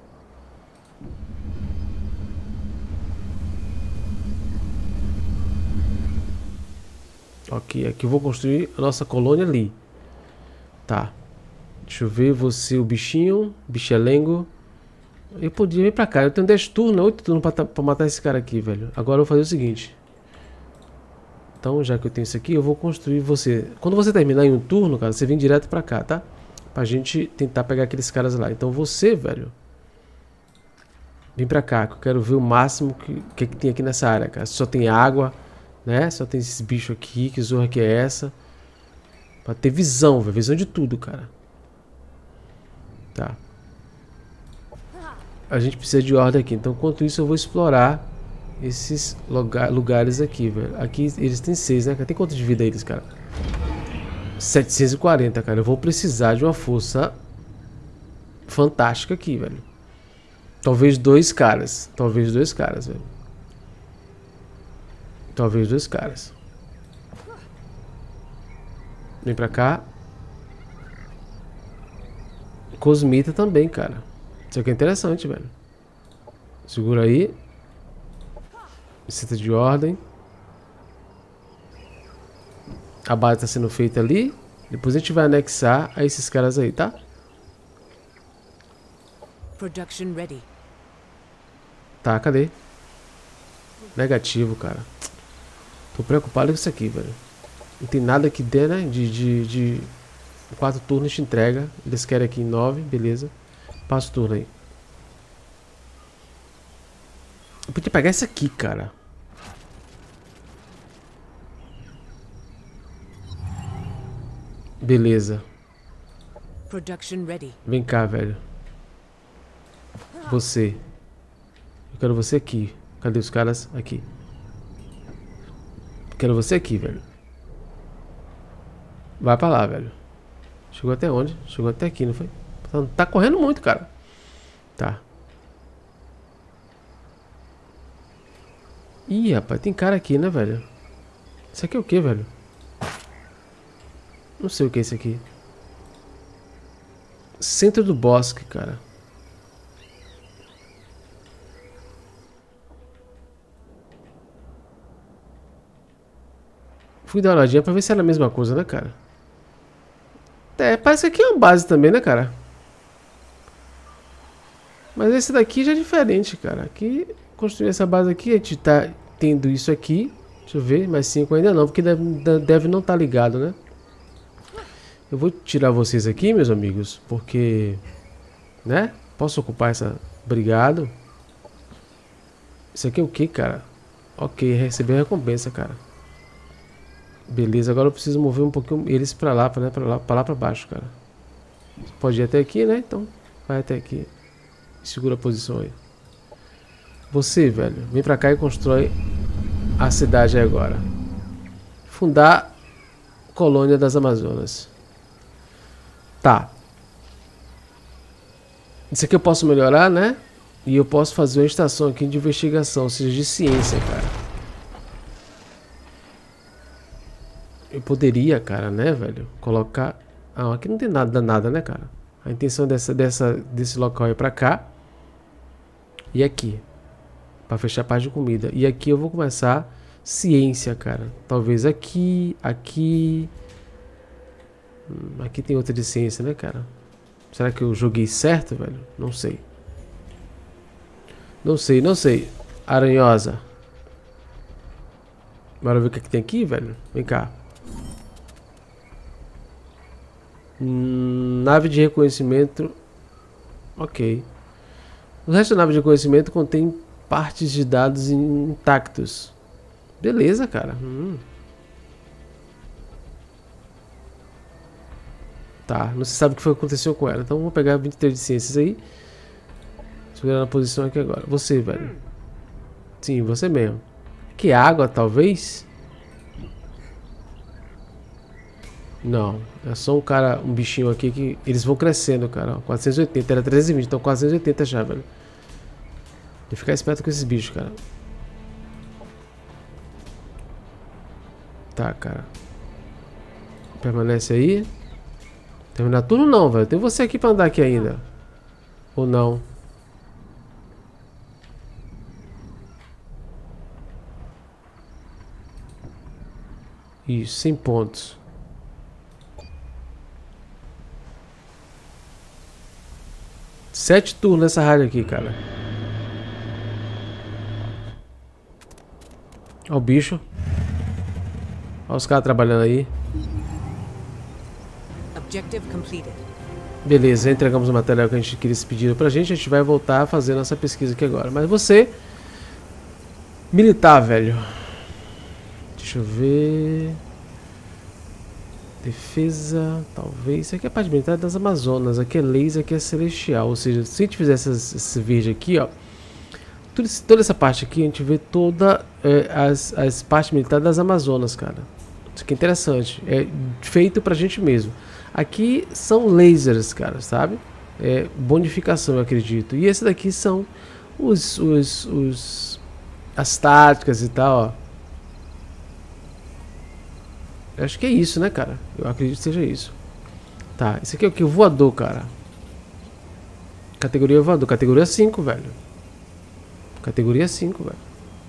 Ok, aqui eu vou construir a nossa colônia ali. Tá. Deixa eu ver você, o bichinho, bichelengo. Eu podia vir pra cá. Eu tenho 10 turnos, 8 turnos pra matar esse cara aqui, velho. Agora eu vou fazer o seguinte. Então, já que eu tenho isso aqui, eu vou construir você. Quando você terminar em um turno, cara, você vem direto pra cá, tá? Pra gente tentar pegar aqueles caras lá. Então você, velho, vem pra cá, que eu quero ver o máximo que tem aqui nessa área, cara. Só tem água, né? Só tem esses bichos aqui. Que zorra que é essa? Pra ter visão, velho. Visão de tudo, cara. Tá. A gente precisa de ordem aqui. Então, enquanto isso, eu vou explorar esses lugares aqui, velho. Aqui eles têm 6, né? Tem quanto de vida eles, cara? 740, cara. Eu vou precisar de uma força fantástica aqui, velho. Talvez 2 caras. Talvez 2 caras, velho. Talvez 2 caras. Vem pra cá. Cosmita também, cara. Isso aqui é interessante, velho. Segura aí. Visita de ordem. A base tá sendo feita ali. Depois a gente vai anexar a esses caras aí, tá? Production ready. Tá, cadê? Negativo, cara. Tô preocupado com isso aqui, velho. Não tem nada que dê, né? De 4 turnos a gente entrega. Eles querem aqui em 9, beleza. Passa o turno aí. Eu podia pegar esse aqui, cara. Beleza. Production ready. Vem cá, velho. Você. Eu quero você aqui. Cadê os caras? Aqui. Eu quero você aqui, velho. Vai pra lá, velho. Chegou até onde? Chegou até aqui, não foi? Tá correndo muito, cara. Tá. Ih, rapaz, tem cara aqui, né, velho? Isso aqui é o que, velho? Não sei o que é isso aqui. Centro do bosque, cara. Fui dar uma olhadinha pra ver se era a mesma coisa, né, cara? É, parece que aqui é uma base também, né, cara? Mas esse daqui já é diferente, cara. Aqui, construir essa base aqui, a gente tá tendo isso aqui. Deixa eu ver, mais 5 ainda não, porque deve não estar ligado, né? Eu vou tirar vocês aqui, meus amigos, porque... né? Posso ocupar essa... Obrigado. Isso aqui é o que, cara? Ok, receber recompensa, cara. Beleza, agora eu preciso mover um pouquinho eles pra lá, né? Pra lá pra baixo, cara. Você pode ir até aqui, né? Então, vai até aqui. Segura a posição aí. Você, velho, vem pra cá e constrói a cidade aí agora. Fundar Colônia das Amazonas. Tá. Isso aqui eu posso melhorar, né? E eu posso fazer uma estação aqui de investigação, ou seja, de ciência, cara. Eu poderia, cara, né, velho? Colocar... Ah, aqui não tem nada, né, cara? A intenção desse local é pra cá. E aqui. Pra fechar a parte de comida. E aqui eu vou começar ciência, cara. Talvez aqui, aqui... aqui tem outra de ciência, né, cara? Será que eu joguei certo, velho? Não sei. Não sei. Aranhosa. Bora ver o que tem aqui, velho. Vem cá. Nave de reconhecimento. Ok. O resto da nave de reconhecimento contém partes de dados intactos. Beleza, cara. Tá, não se sabe o que foi que aconteceu com ela. Então vamos pegar 23 de ciências aí. Segurando na posição aqui agora. Você, velho. Sim, você mesmo. Que água, talvez? Não, é só um bichinho aqui que eles vão crescendo, cara. 480, era 320, então 480 já, velho. Tem que ficar esperto com esses bichos, cara. Tá, cara. Permanece aí. Terminar turno não, velho. Tem você aqui pra andar aqui ainda. Ou não? Isso, 100 pontos. Sete turnos nessa rádio aqui, cara. Ó o bicho. Ó os caras trabalhando aí. Objective completed. Beleza, entregamos o material que a gente queria se pedir pra gente. A gente vai voltar a fazer nossa pesquisa aqui agora. Mas você... militar, velho. Deixa eu ver... defesa... talvez... isso aqui é a parte militar das Amazonas. Aqui é laser, aqui é celestial. Ou seja, se a gente fizer esse verde aqui, ó... toda essa parte aqui, a gente vê toda as partes militares das Amazonas, cara. Isso aqui é interessante. É feito pra gente mesmo. Aqui são lasers, cara, sabe? É bonificação, eu acredito. E esse daqui são as táticas e tal, ó. Eu acho que é isso, né, cara? Eu acredito que seja isso. Tá, esse aqui é o que? O voador, cara. Categoria voador. Categoria 5, velho. Categoria 5, velho.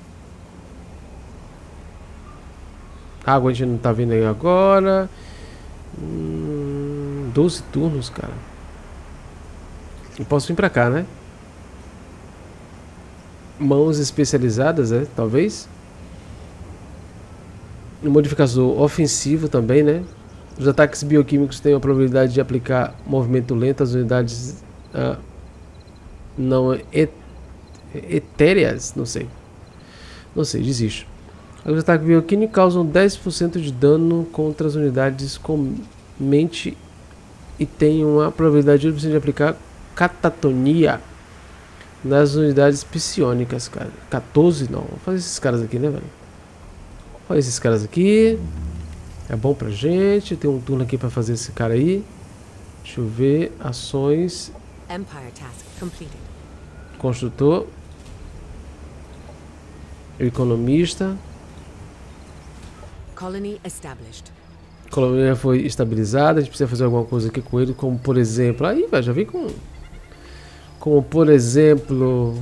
Água a gente não tá vendo aí agora. 12 turnos, cara. Eu posso vir pra cá, né? Mãos especializadas, né? Talvez. Um modificador ofensivo também, né? Os ataques bioquímicos têm a probabilidade de aplicar movimento lento às unidades não etéreas. Não sei. Não sei, desisto. Os ataques bioquímicos causam 10% de dano contra as unidades com mente e tem uma probabilidade de 1% de aplicar catatonia nas unidades psionicas, cara. 14 não. Vou fazer esses caras aqui, né, velho? Vou fazer esses caras aqui. É bom pra gente. Tem um turno aqui pra fazer esse cara aí. Deixa eu ver. Ações. Empire task completed. Construtor. Economista. Colony established. A colônia foi estabilizada. A gente precisa fazer alguma coisa aqui com ele, como por exemplo... Aí, velho, já vem com... Como por exemplo...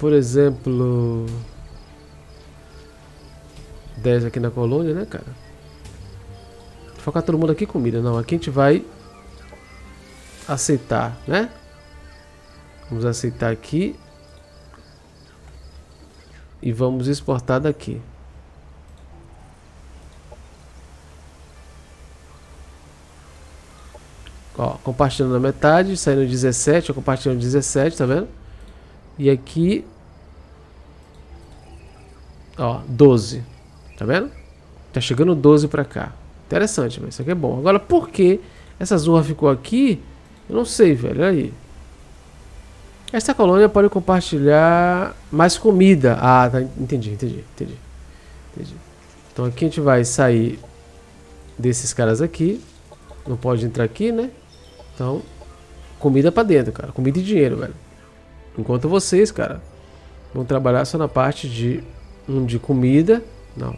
10 aqui na colônia, né, cara? Focar todo mundo aqui em comida. Não, aqui a gente vai... aceitar, né? Vamos aceitar aqui. E vamos exportar daqui. Ó, compartilhando na metade, saindo 17, ó, compartilhando 17, tá vendo? E aqui, ó, 12, tá vendo? Tá chegando 12 pra cá. Interessante, mas isso aqui é bom. Agora, por que essa zorra ficou aqui? Eu não sei, velho, olha aí. Essa colônia pode compartilhar mais comida. Ah, tá, entendi. Então aqui a gente vai sair desses caras aqui. Não pode entrar aqui, né? Então, comida pra dentro, cara. Comida e dinheiro, velho. Enquanto vocês, cara, vão trabalhar só na parte de comida. Não.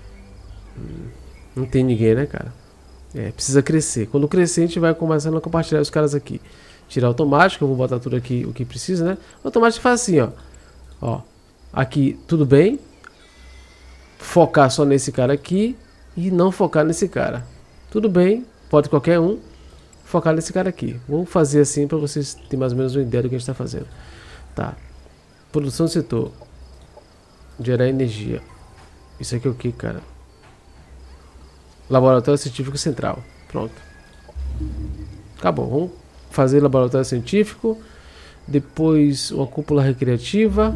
Não tem ninguém, né, cara? É, precisa crescer. Quando crescer, a gente vai começando a compartilhar os caras aqui. Tirar automático, eu vou botar tudo aqui, o que precisa, né? O automático faz assim, ó. Ó. Aqui, tudo bem. Focar só nesse cara aqui. E não focar nesse cara. Tudo bem. Pode qualquer um. Focar nesse cara aqui. Vou fazer assim para vocês terem mais ou menos uma ideia do que a gente está fazendo. Tá. Produção do setor. Gerar energia. Isso aqui é o que, cara? Laboratório Científico Central. Pronto. Acabou. Vamos fazer laboratório científico. Depois uma cúpula recreativa.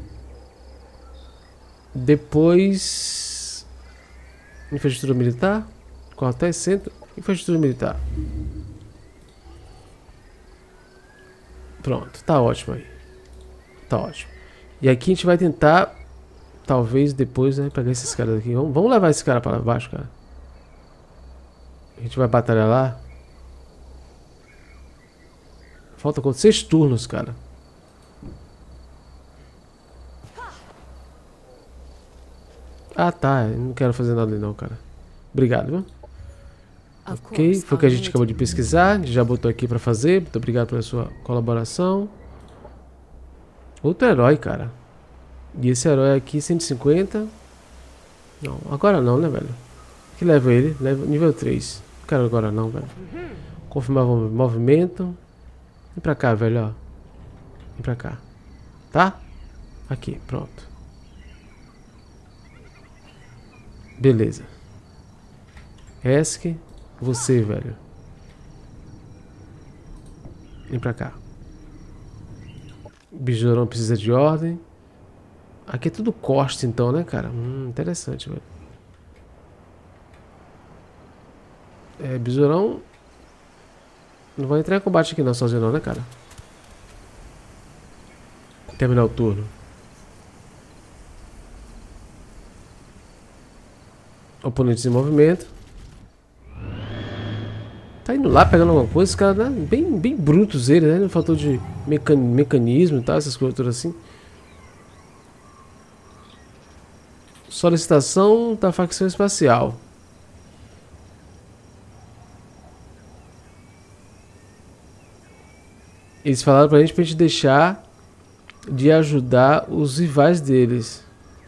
Depois infraestrutura militar. Quartel centro. Infraestrutura militar. Pronto, tá ótimo aí. Tá ótimo. E aqui a gente vai tentar, talvez depois, né, pegar esses caras aqui. Vamos levar esse cara pra lá baixo, cara. A gente vai batalhar lá. Falta quanto? 6 turnos, cara. Ah, tá. Eu não quero fazer nada ali não, cara. Obrigado, viu? Of Ok, course, foi o que a I'll gente need acabou to de pesquisar. A gente já botou aqui pra fazer. Muito obrigado pela sua colaboração. Outro herói, cara. E esse herói aqui, 150. Não, agora não, né, velho? Que leva ele? Leva nível 3. Não quero agora não, velho. Confirmar o movimento. Vem pra cá, velho, ó. Vem pra cá. Tá? Aqui, pronto. Beleza. Esk, você, velho. Vem pra cá. Bijorão precisa de ordem. Aqui é tudo costa então, né, cara? Interessante, velho. É, Besourão não vai entrar em combate aqui não, sozinho não, né, cara? Terminar o turno. Oponentes em movimento. Tá indo lá pegando alguma coisa, os caras, né? Bem brutos eles, né? Não faltou de mecanismo e tal, essas coisas todas assim. Solicitação da facção espacial. Eles falaram pra gente deixar de ajudar os rivais deles.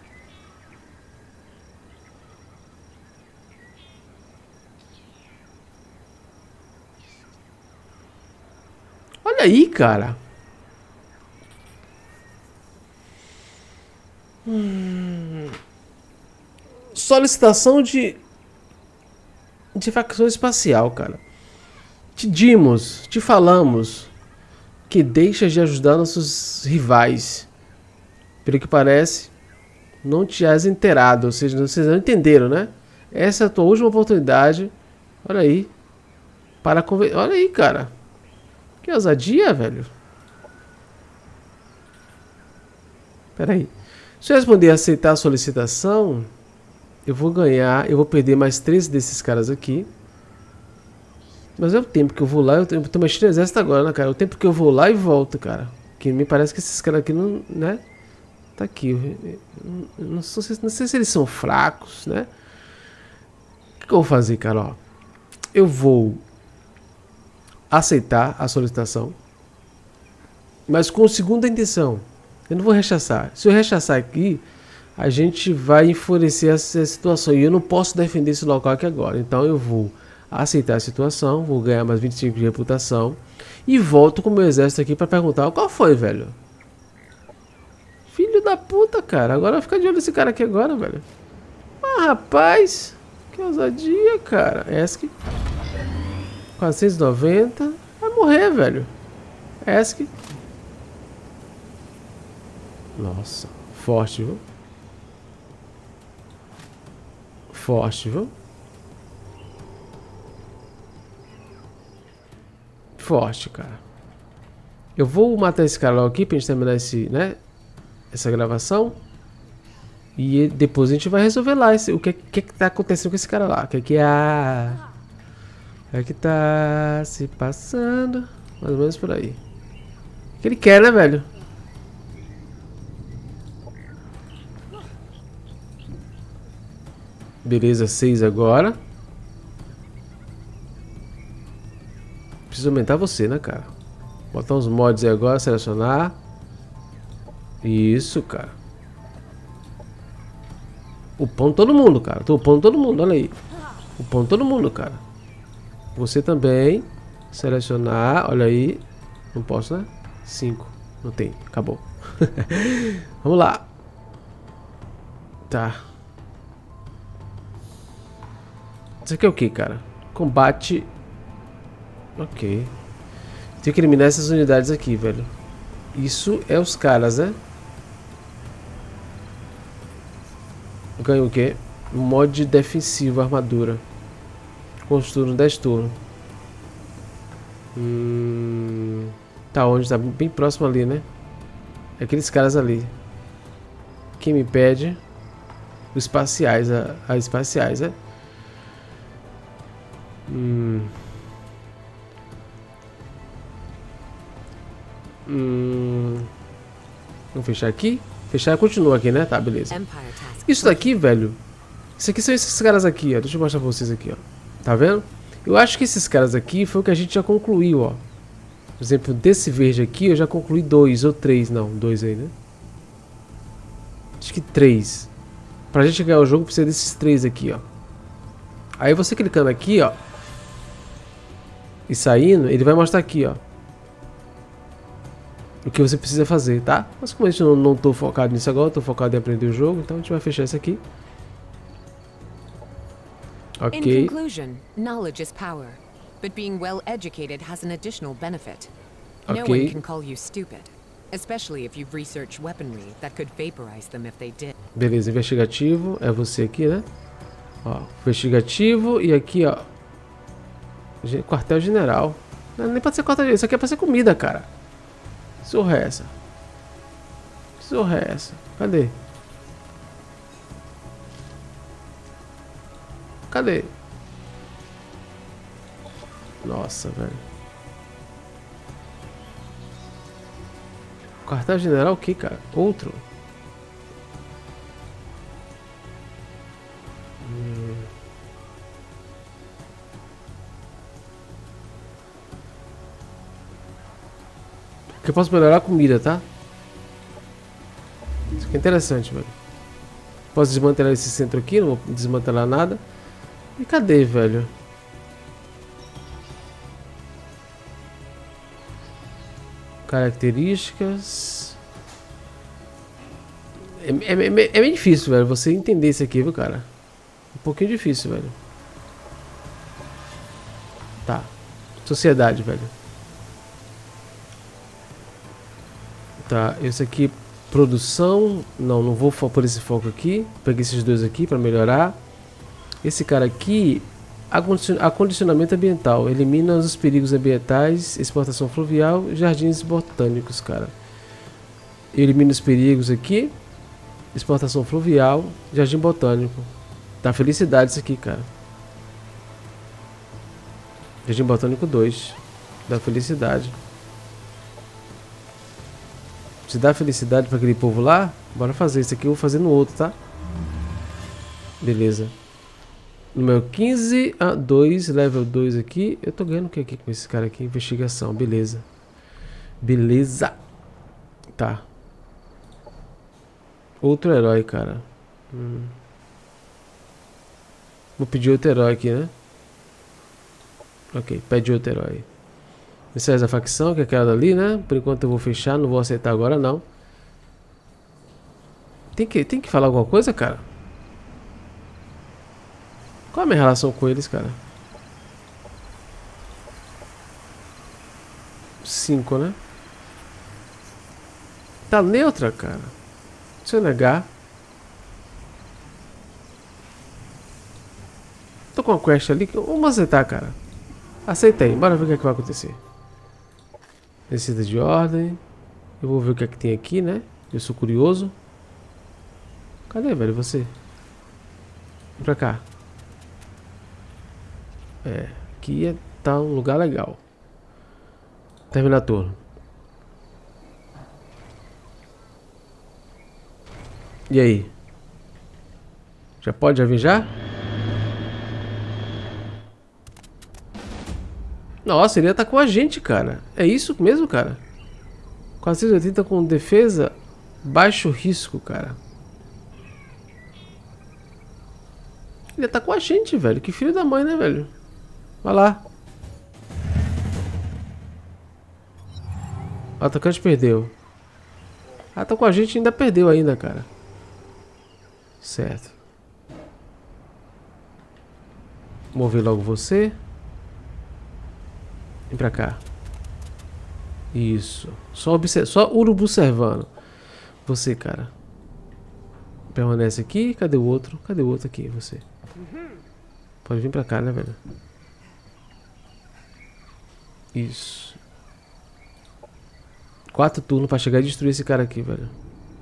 Olha aí, cara. Solicitação de facção espacial, cara. Te falamos que deixa de ajudar nossos rivais. Pelo que parece, não te has inteirado, ou seja, vocês não entenderam, né? Essa é a tua última oportunidade. Olha aí. Para conversar. Olha aí, cara. Que ousadia, velho. Pera aí. Se eu responder aceitar a solicitação, eu vou ganhar, eu vou perder mais 13 desses caras aqui. Mas é o tempo que eu vou lá, eu tô mexendo no exército agora, né, cara? É o tempo que eu vou lá e volto, cara. Que me parece que esses caras aqui não, né? Tá aqui. Eu não sei se eles são fracos, né? O que eu vou fazer, cara? Ó, eu vou aceitar a solicitação, mas com segunda intenção. Eu não vou rechaçar. Se eu rechaçar aqui, a gente vai enfurecer essa situação. E eu não posso defender esse local aqui agora. Então eu vou aceitar a situação, vou ganhar mais 25 de reputação e volto com o meu exército aqui pra perguntar qual foi, velho. Filho da puta, cara. Agora vai ficar de olho nesse cara aqui agora, velho. Ah, rapaz. Que ousadia, cara. ESC 490. Vai morrer, velho. ESC. Nossa. Forte, viu? Forte, viu? Forte, cara. Eu vou matar esse cara logo aqui pra gente terminar esse, né? Essa gravação. E depois a gente vai resolver lá o que tá acontecendo com esse cara lá. O que tá se passando. Mais ou menos por aí. O que ele quer, né, velho? Beleza, 6 agora. Preciso aumentar você, né, cara? Botar uns mods aí agora, selecionar. Isso, cara. Upando todo mundo, cara. Tô upando todo mundo, olha aí. Upando todo mundo, cara. Você também. Selecionar, olha aí. Não posso, né? 5. Não tem, acabou. Vamos lá. Tá. Isso aqui é o que, cara? Combate. Ok. Tem que eliminar essas unidades aqui, velho. Isso é os caras, né? Ganha o quê? Mod defensivo, armadura. Quantos turnos? 10 turnos. Tá onde? Tá bem próximo ali, né? Aqueles caras ali. Quem me pede? Os espaciais, as espaciais, né? Vamos fechar aqui? Fechar continua aqui, né? Tá, beleza. Isso daqui, velho, Isso aqui são esses caras aqui, ó. Deixa eu mostrar pra vocês aqui, ó. Tá vendo? Eu acho que esses caras aqui foi o que a gente já concluiu, ó. Por exemplo, desse verde aqui eu já concluí 2 ou 3. Não, 2 aí, né? Acho que 3. Pra gente ganhar o jogo precisa desses 3 aqui, ó. Aí você clicando aqui, ó. E saindo, ele vai mostrar aqui, ó. O que você precisa fazer, tá? Mas como a gente não tô focado nisso agora, eu tô focado em aprender o jogo, então a gente vai fechar isso aqui. Ok. In conclusion, knowledge is power, but being well educated has an additional benefit. No Okay. one can call you stupid, especially if you've researched weaponry that could vaporize them if they did. Beleza, investigativo. É você aqui, né? Ó, investigativo e aqui, ó. Quartel-general. Não é nem pode ser quartel-general. Isso aqui é pra ser comida, cara. Que zorra é essa? Que zorra é essa? Cadê? Cadê? Nossa, velho. Quartel-general o que, cara? Outro? Que eu posso melhorar a comida, tá? Isso aqui é interessante, velho. Posso desmantelar esse centro aqui, não vou desmantelar nada. E cadê, velho? Características. É meio difícil, velho, você entender isso aqui, viu, cara? Um pouquinho difícil, velho. Tá. Sociedade, velho. Tá, esse aqui, produção. Não vou por esse foco aqui. Peguei esses dois aqui pra melhorar. Esse cara aqui, acondicionamento ambiental. Elimina os perigos ambientais, exportação fluvial, jardins botânicos, cara. Elimina os perigos aqui. Exportação fluvial, jardim botânico. Dá felicidade isso aqui, cara. Jardim botânico 2. Dá felicidade. Se dá felicidade pra aquele povo lá, bora fazer. Isso aqui eu vou fazer no outro, tá? Beleza. Número 15 a 2, level 2 aqui. Eu tô ganhando o que aqui com esse cara aqui? Investigação, beleza. Beleza. Tá. Outro herói, cara. Vou pedir outro herói aqui, né? Ok, pede outro herói. Mensagem da facção, que é aquela ali, né? Por enquanto eu vou fechar, não vou aceitar agora não. Tem que falar alguma coisa, cara? Qual é a minha relação com eles, cara? 5, né? Tá neutra, cara. Deixa eu negar. Tô com uma quest ali. Vamos aceitar, cara. Aceitei. Bora ver o que é que vai acontecer. Descida de ordem. Eu vou ver o que é que tem aqui, né? Eu sou curioso. Cadê, velho, você? Vem pra cá. É, aqui tá um lugar legal. Terminar turno. E aí? Já pode avijar? Nossa, ele atacou a gente, cara. É isso mesmo, cara? 480 com defesa. Baixo risco, cara. Ele atacou a gente, velho. Que filho da mãe, né, velho? Vai lá. O atacante perdeu. Atacou a gente e ainda perdeu ainda, cara. Certo. Mover logo você. Vem pra cá. Isso. Só urubu observando. Você, cara. Permanece aqui. Cadê o outro? Cadê o outro aqui? Você. Pode vir pra cá, né, velho? Isso. 4 turnos pra chegar e destruir esse cara aqui, velho.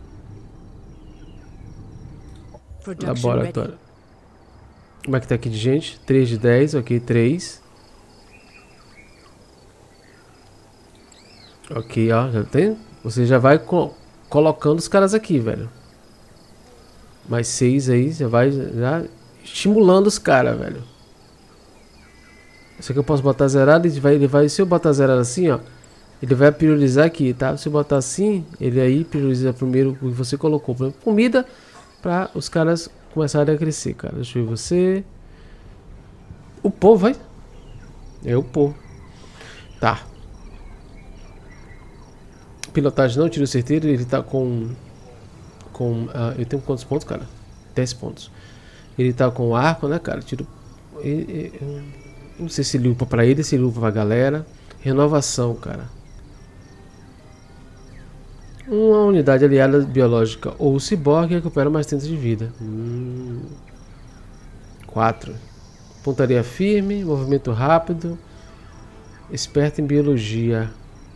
Laboratório. Como é que tá aqui de gente? 3 de 10, ok, 3. Ok, ó, já tem. Você já vai colocando os caras aqui, velho. Mais 6 aí, já vai. Já estimulando os caras, velho. Isso aqui eu posso botar zerado, ele vai, se eu botar zerado assim, ó, ele vai priorizar aqui, tá? Se eu botar assim, ele aí prioriza primeiro o que você colocou. Por exemplo, comida, pra os caras começarem a crescer, cara. Deixa eu ver você. O povo, vai. É o povo. Tá. Pilotagem não, tiro certeiro, ele tá com eu tenho quantos pontos, cara? 10 pontos. Ele tá com arco, né, cara? Tiro. Não sei se ele upa pra ele, se ele upa pra galera. Renovação, cara. Uma unidade aliada biológica ou ciborgue recupera mais tempo de vida. 4. Pontaria firme, movimento rápido. Esperto em biologia.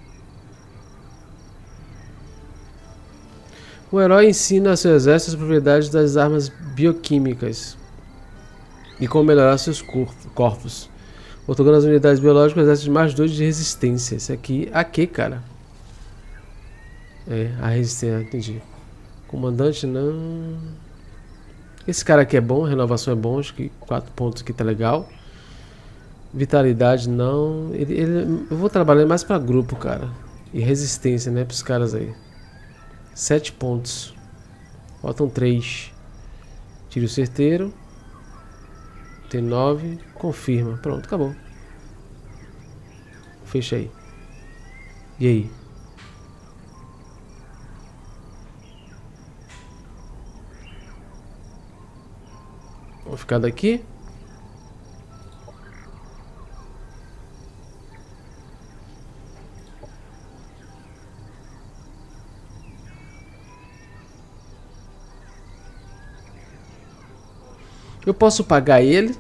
O herói ensina a seu exército as propriedades das armas bioquímicas e como melhorar seus corpos. Otorgando as unidades biológicas exército de mais 2 de resistência. Esse aqui, cara? É, a resistência, entendi. Comandante não. Esse cara aqui é bom, renovação é bom, acho que 4 pontos aqui tá legal. Vitalidade não. Eu vou trabalhar mais pra grupo, cara. E resistência, né, pros caras aí. 7 pontos. Faltam 3. Tiro certeiro. Tem 9. Confirma. Pronto, acabou. Fecha aí. E aí? Vou ficar daqui. Eu posso pagar ele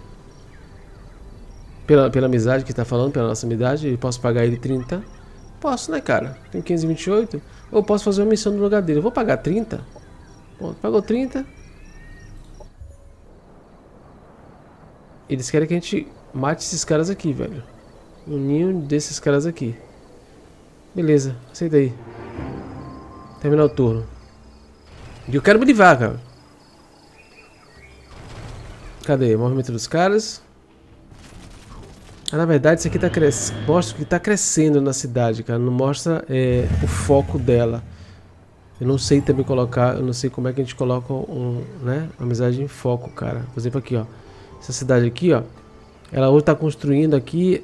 pela amizade que tá falando, pela nossa amizade. Eu posso pagar ele 30. Posso, né, cara? Tem 528. Ou eu posso fazer uma missão no lugar dele. Eu vou pagar 30. Pronto, pagou 30. Eles querem que a gente mate esses caras aqui, velho. Um ninho desses caras aqui. Beleza, aceita aí. Terminar o turno. E eu quero me livrar, cara. Cadê? O movimento dos caras. Na verdade, isso aqui tá crescendo. Mostra que tá crescendo na cidade, cara. Não mostra o foco dela. Eu não sei também colocar. Eu não sei como é que a gente coloca uma amizade em foco, cara. Por exemplo, aqui, ó. Essa cidade aqui, ó. Ela hoje tá construindo aqui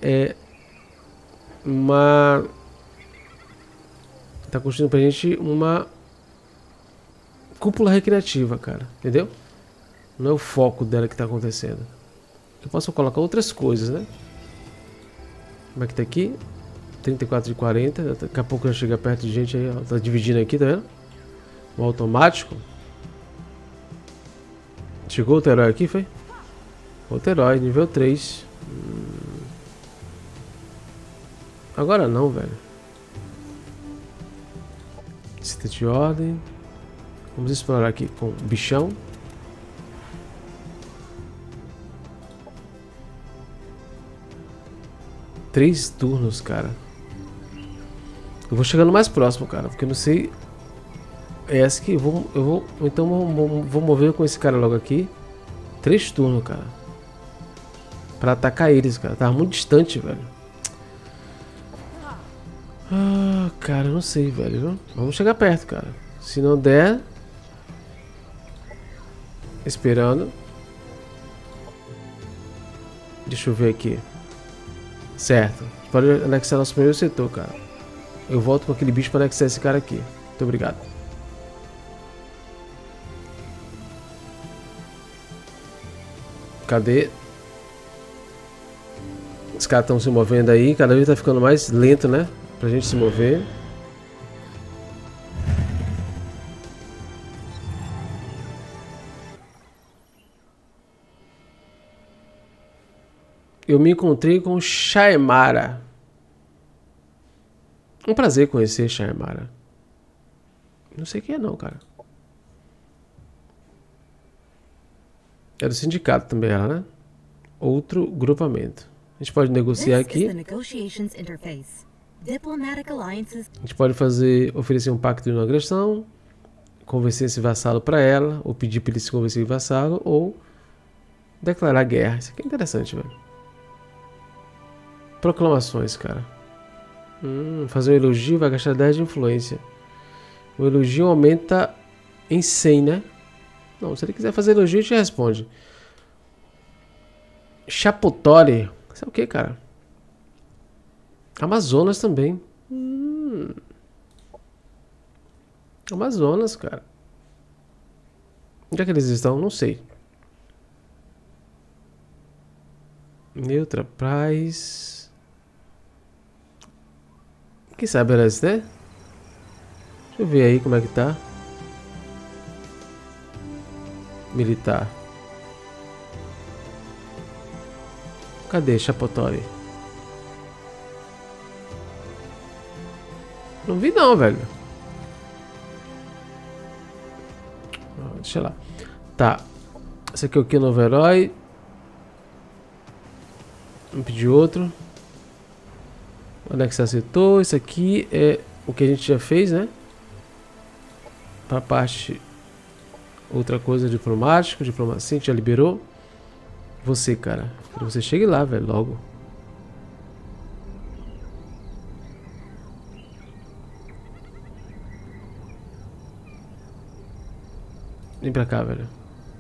tá construindo pra gente uma cúpula recreativa, cara. Entendeu? Não é o foco dela que tá acontecendo. Eu posso colocar outras coisas, né? Como é que tá aqui? 34 de 40. Daqui a pouco já chega perto de gente aí, ó. Tá dividindo aqui, tá vendo? O automático. Chegou outro herói aqui, foi? Outro herói, nível 3. Agora não, velho. Cita de ordem. Vamos explorar aqui com o bichão. Três turnos, cara. Eu vou chegando mais próximo, cara, porque eu não sei. É essa que então vou mover com esse cara logo aqui. 3 turnos, cara. Pra atacar eles, cara. Tava muito distante, velho. Ah, cara, eu não sei, velho. Vamos chegar perto, cara. Se não der. Esperando. Deixa eu ver aqui. Certo. Pode anexar nosso primeiro setor, cara. Eu volto com aquele bicho para anexar esse cara aqui. Muito obrigado. Cadê? Os caras estão se movendo aí. Cada vez tá ficando mais lento, né? Pra gente se mover. Eu me encontrei com Shaemara. Um prazer conhecer Shaemara. Não sei quem é não, cara. É do sindicato também ela, né? Outro grupamento. A gente pode negociar aqui. A gente pode oferecer um pacto de não agressão, convencer esse vassalo para ela, ou pedir para ele se convencer de vassalo, ou Declarar guerra. Isso aqui é interessante, velho. Proclamações, cara. Fazer um elogio vai gastar 10 de influência. O elogio aumenta em 100, né? Não, se ele quiser fazer elogio, a gente responde. Chapotore. Isso é o que, cara? Amazonas também. Amazonas, cara. Onde é que eles estão? Não sei. Neutra Price. Quem sabe era esse, né? Deixa eu ver aí como é que tá. Militar. Cadê Chapotore? Não vi não, velho. Deixa lá. Tá. Esse aqui é o que? Novo herói. Vamos pedir outro. Onde é que você acertou? Isso aqui é o que a gente já fez, né? Pra parte... Outra coisa, diplomático. Diplomacia, a gente já liberou. Você, cara. Quero que você chegue lá, velho, logo. Vem pra cá, velho.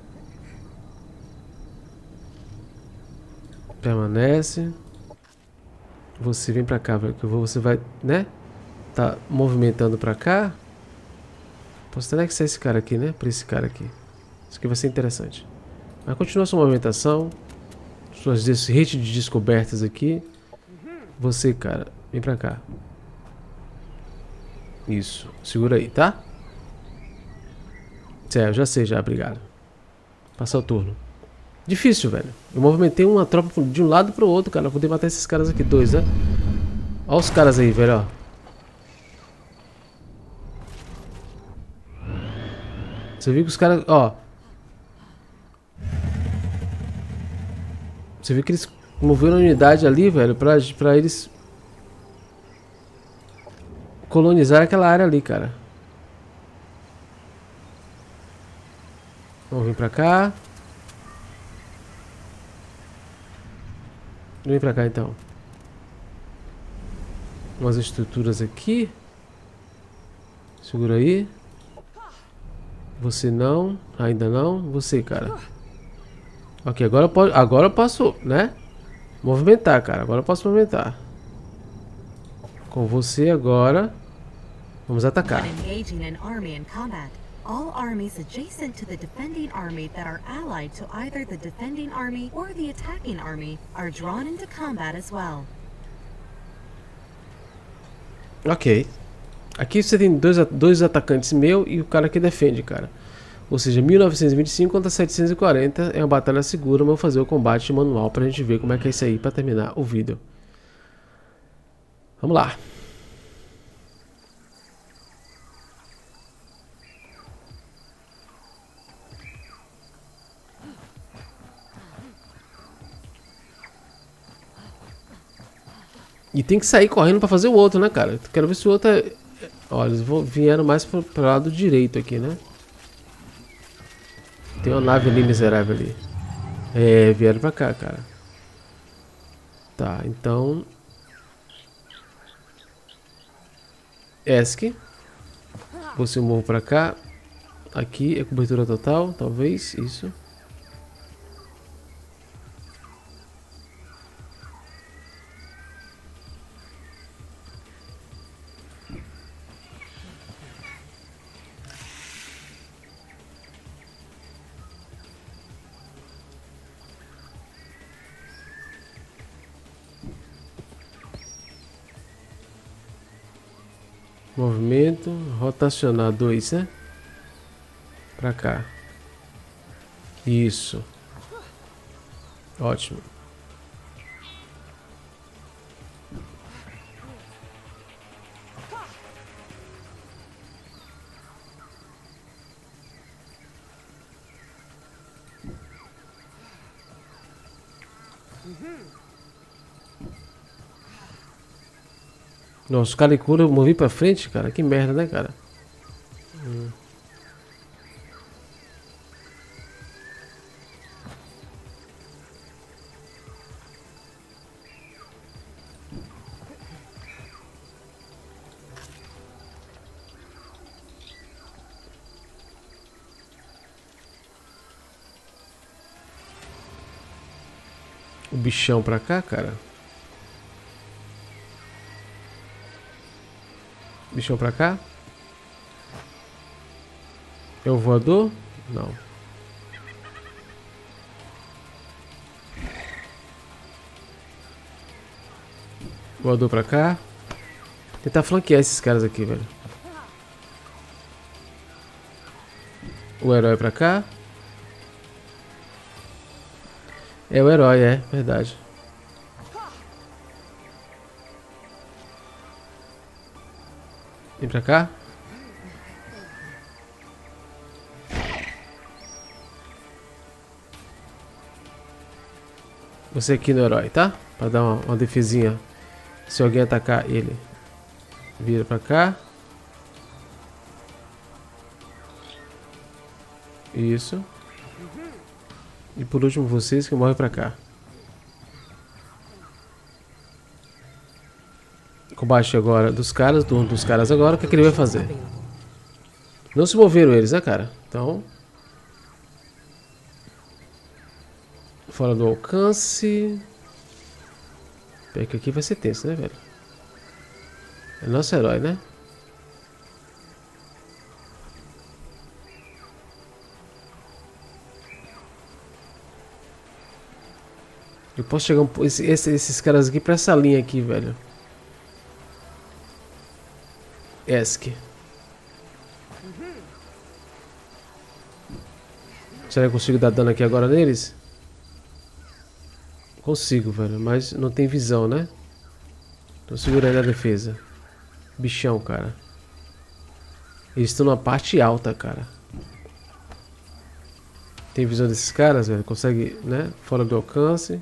Permanece. Você vem pra cá, velho. Que você vai, né? Tá movimentando pra cá. Posso até anexar esse cara aqui, né? Pra esse cara aqui. Isso aqui vai ser interessante. Mas continua sua movimentação. Suas redes de descobertas aqui. Você, cara. Vem pra cá. Isso. Segura aí, tá? Certo, já sei já, obrigado. Passar o turno. Difícil, velho. Eu movimentei uma tropa de um lado pro outro, cara. Pra poder matar esses caras aqui. Dois, né? Olha os caras aí, velho, ó. Você viu que os caras, ó. Você viu que eles moveram a unidade ali, velho, pra eles colonizar aquela área ali, cara. Vamos vir pra cá. Vem pra cá então. Umas estruturas aqui. Segura aí. Você não. Ainda não. Você, cara. Ok, agora eu posso, né? Movimentar, cara. Agora eu posso movimentar. Com você agora. Vamos atacar. Engaging an army in combat. All armies adjacent to the defending army that are allied to either the defending army or the attacking army are drawn into combat as well. Ok. Aqui você tem dois atacantes meu e o cara que defende, cara. Ou seja, 1925 contra 740 é uma batalha segura, mas eu vou fazer o combate manual pra gente ver como é que é isso aí pra terminar o vídeo. Vamos lá. E tem que sair correndo pra fazer o outro, né, cara? Quero ver se o outro é... Olha, eles vieram mais pro lado direito aqui, né? Tem uma nave ali, miserável ali. É, vieram pra cá, cara. Tá, então... ESC. Você move pra cá. Aqui é cobertura total, talvez, isso. Movimento, rotacionar 2, né? Pra cá. Isso. Ótimo. Nossa, o Calicura eu movi pra frente, cara. Que merda, né, cara? O bichão pra cá, cara. Bichão pra cá. É o voador? Não. Voador pra cá. Tentar flanquear esses caras aqui, velho. O herói pra cá. É o herói, é verdade. Vem pra cá. Você aqui no herói, tá? Pra dar uma defesinha. Se alguém atacar ele. Vira pra cá. Isso. E por último vocês que morrem pra cá. Combate agora dos caras. Turno dos caras agora. O que, é que ele vai fazer? Não se moveram eles, né, cara? Então... Fora do alcance. Pera que aqui vai ser tenso, né, velho? É nosso herói, né? Eu posso chegar esses caras aqui pra essa linha aqui, velho. Esk. Será que eu consigo dar dano aqui agora neles? Consigo, velho, mas não tem visão, né? Tô segurando a defesa. Bichão, cara. Eles estão na parte alta, cara. Tem visão desses caras, velho? Consegue, né? Fora do alcance.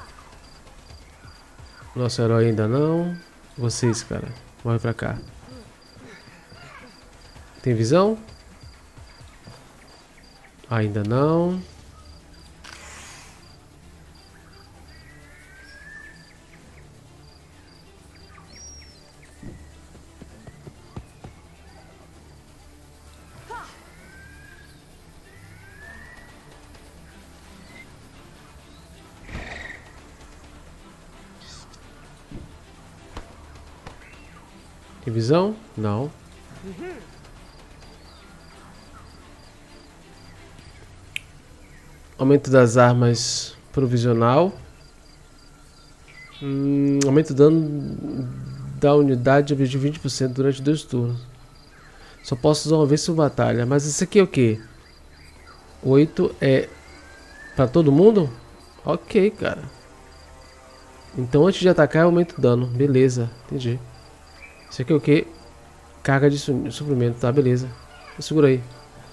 Nosso herói ainda não. Vocês, cara. Morre pra cá. Tem visão? Ainda não. Tem visão? Não. Aumento das armas provisional. Aumento do dano da unidade de objetivo 20% durante 2 turnos. Só posso usar uma vez por batalha. Mas isso aqui é o que? 8 é pra todo mundo? Ok, cara. Então antes de atacar eu aumento o dano. Beleza, entendi. Isso aqui é o que? Carga de suprimento, tá? Beleza. Segura aí.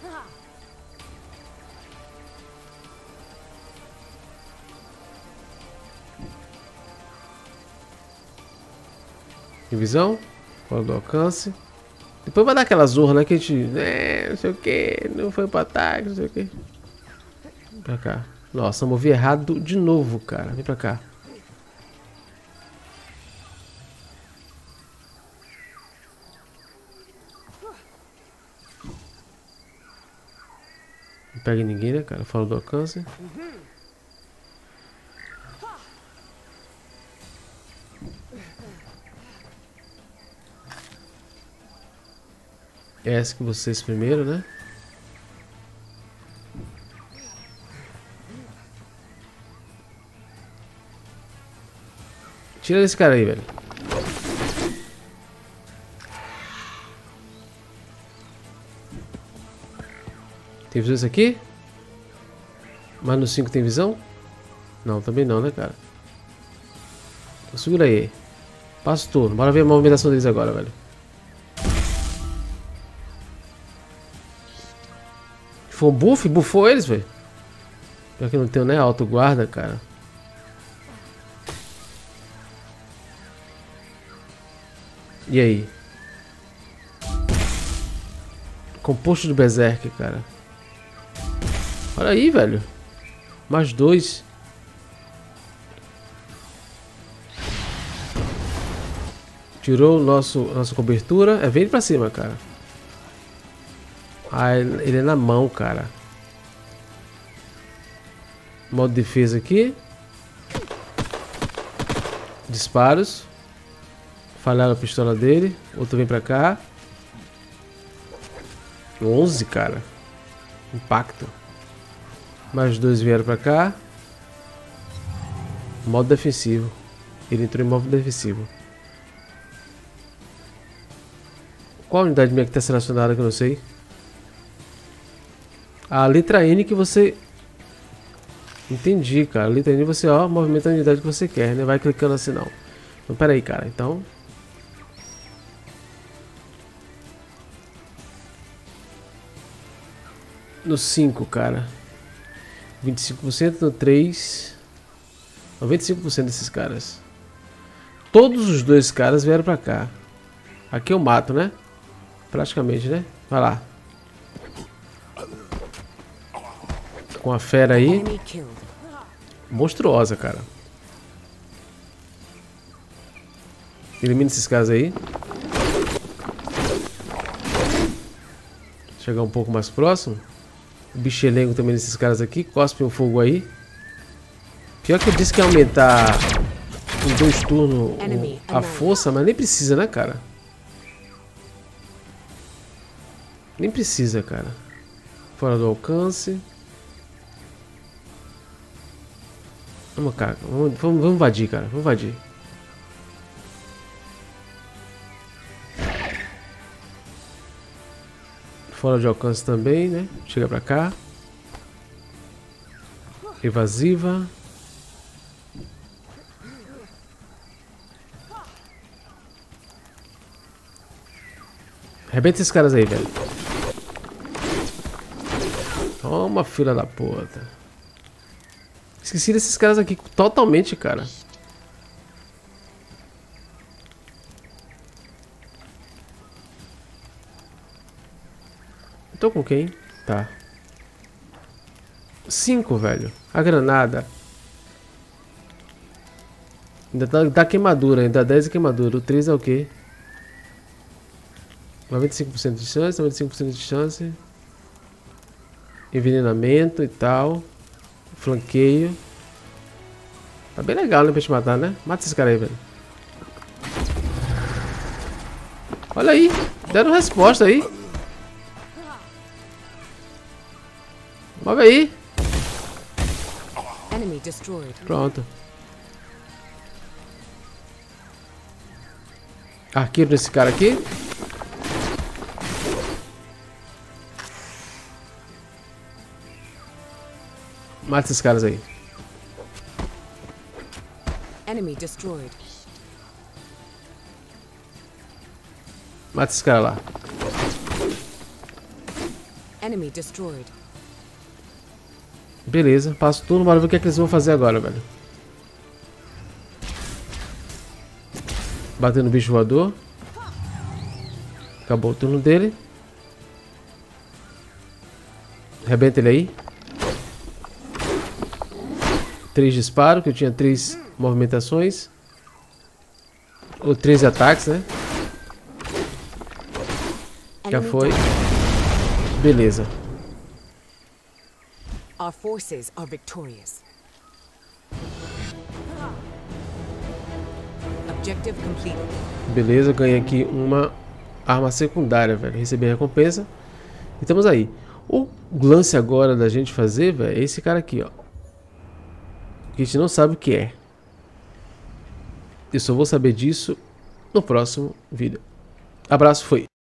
Visão, fora do alcance. Depois vai dar aquela zorra, né? Que a gente. Não sei o que, não foi pro ataque, não sei o que. Vem pra cá. Nossa, movi errado de novo, cara. Vem pra cá. Não pega ninguém, né, cara? Fora do alcance. Essa que vocês primeiro, né? Tira esse cara aí, velho. Tem visão esse aqui? Mas no 5 tem visão? Não, também não, né, cara? Então segura aí. Passa o turno. Bora ver a movimentação deles agora, velho. Foi um buff? Buffou eles, velho. Pior que não tenho nem auto-guarda, cara. E aí? Composto do Berserk, cara. Olha aí, velho. Mais 2. Tirou nossa cobertura. É, vem pra cima, cara. Ah, ele é na mão, cara. Modo defesa aqui. Disparos. Falharam a pistola dele. Outro vem pra cá. 11, cara. Impacto. Mais 2 vieram pra cá. Modo defensivo. Ele entrou em modo defensivo. Qual unidade minha que está selecionada que eu não sei? A letra N que você... Entendi, cara. A letra N você, ó, movimenta a unidade que você quer, né? Vai clicando assim, não. Então, pera aí, cara. Então... No 5, cara. 25%, no 3... 95% desses caras. Todos os 2 caras vieram pra cá. Aqui eu mato, né? Praticamente, né? Vai lá. Com a fera aí. Monstruosa, cara. Elimina esses caras aí. Chegar um pouco mais próximo. O bichelengo também nesses caras aqui. Cospe um fogo aí. Pior que eu disse que ia aumentar em 2 turnos a força, mas nem precisa, né, cara? Nem precisa, cara. Fora do alcance. Vamos, cara. Vamos invadir, cara. Vamos invadir. Fora de alcance também, né? Chega pra cá. Evasiva. Arrebenta esses caras aí, velho. Toma, filha da puta. Esqueci desses caras aqui totalmente, cara. Tô com quem? Tá. 5, velho. A granada. Ainda dá queimadura, ainda 10 de queimadura. O 3 é o quê? 95% de chance, 95% de chance. Envenenamento e tal. Flanqueio. Tá bem legal, né, pra te matar, né? Mata esse cara aí, velho. Olha aí. Deram resposta aí. Move aí. Pronto. Arqueiro nesse cara aqui. Mata esses caras aí. Enemy destroyed. Mata esses caras lá. Enemy destroyed. Beleza, passo o turno, bora ver o que é que eles vão fazer agora, velho. Batendo no bicho voador. Acabou o turno dele. Arrebenta ele aí. 3 disparos, que eu tinha 3 movimentações. Ou 3 ataques, né? Já foi. Beleza. Our forces are victorious. Objective completed. Beleza, ganhei aqui uma arma secundária, velho. Recebi a recompensa. E estamos aí. O lance agora da gente fazer, velho, é esse cara aqui, ó. Que a gente não sabe o que é. Eu só vou saber disso no próximo vídeo. Abraço, foi.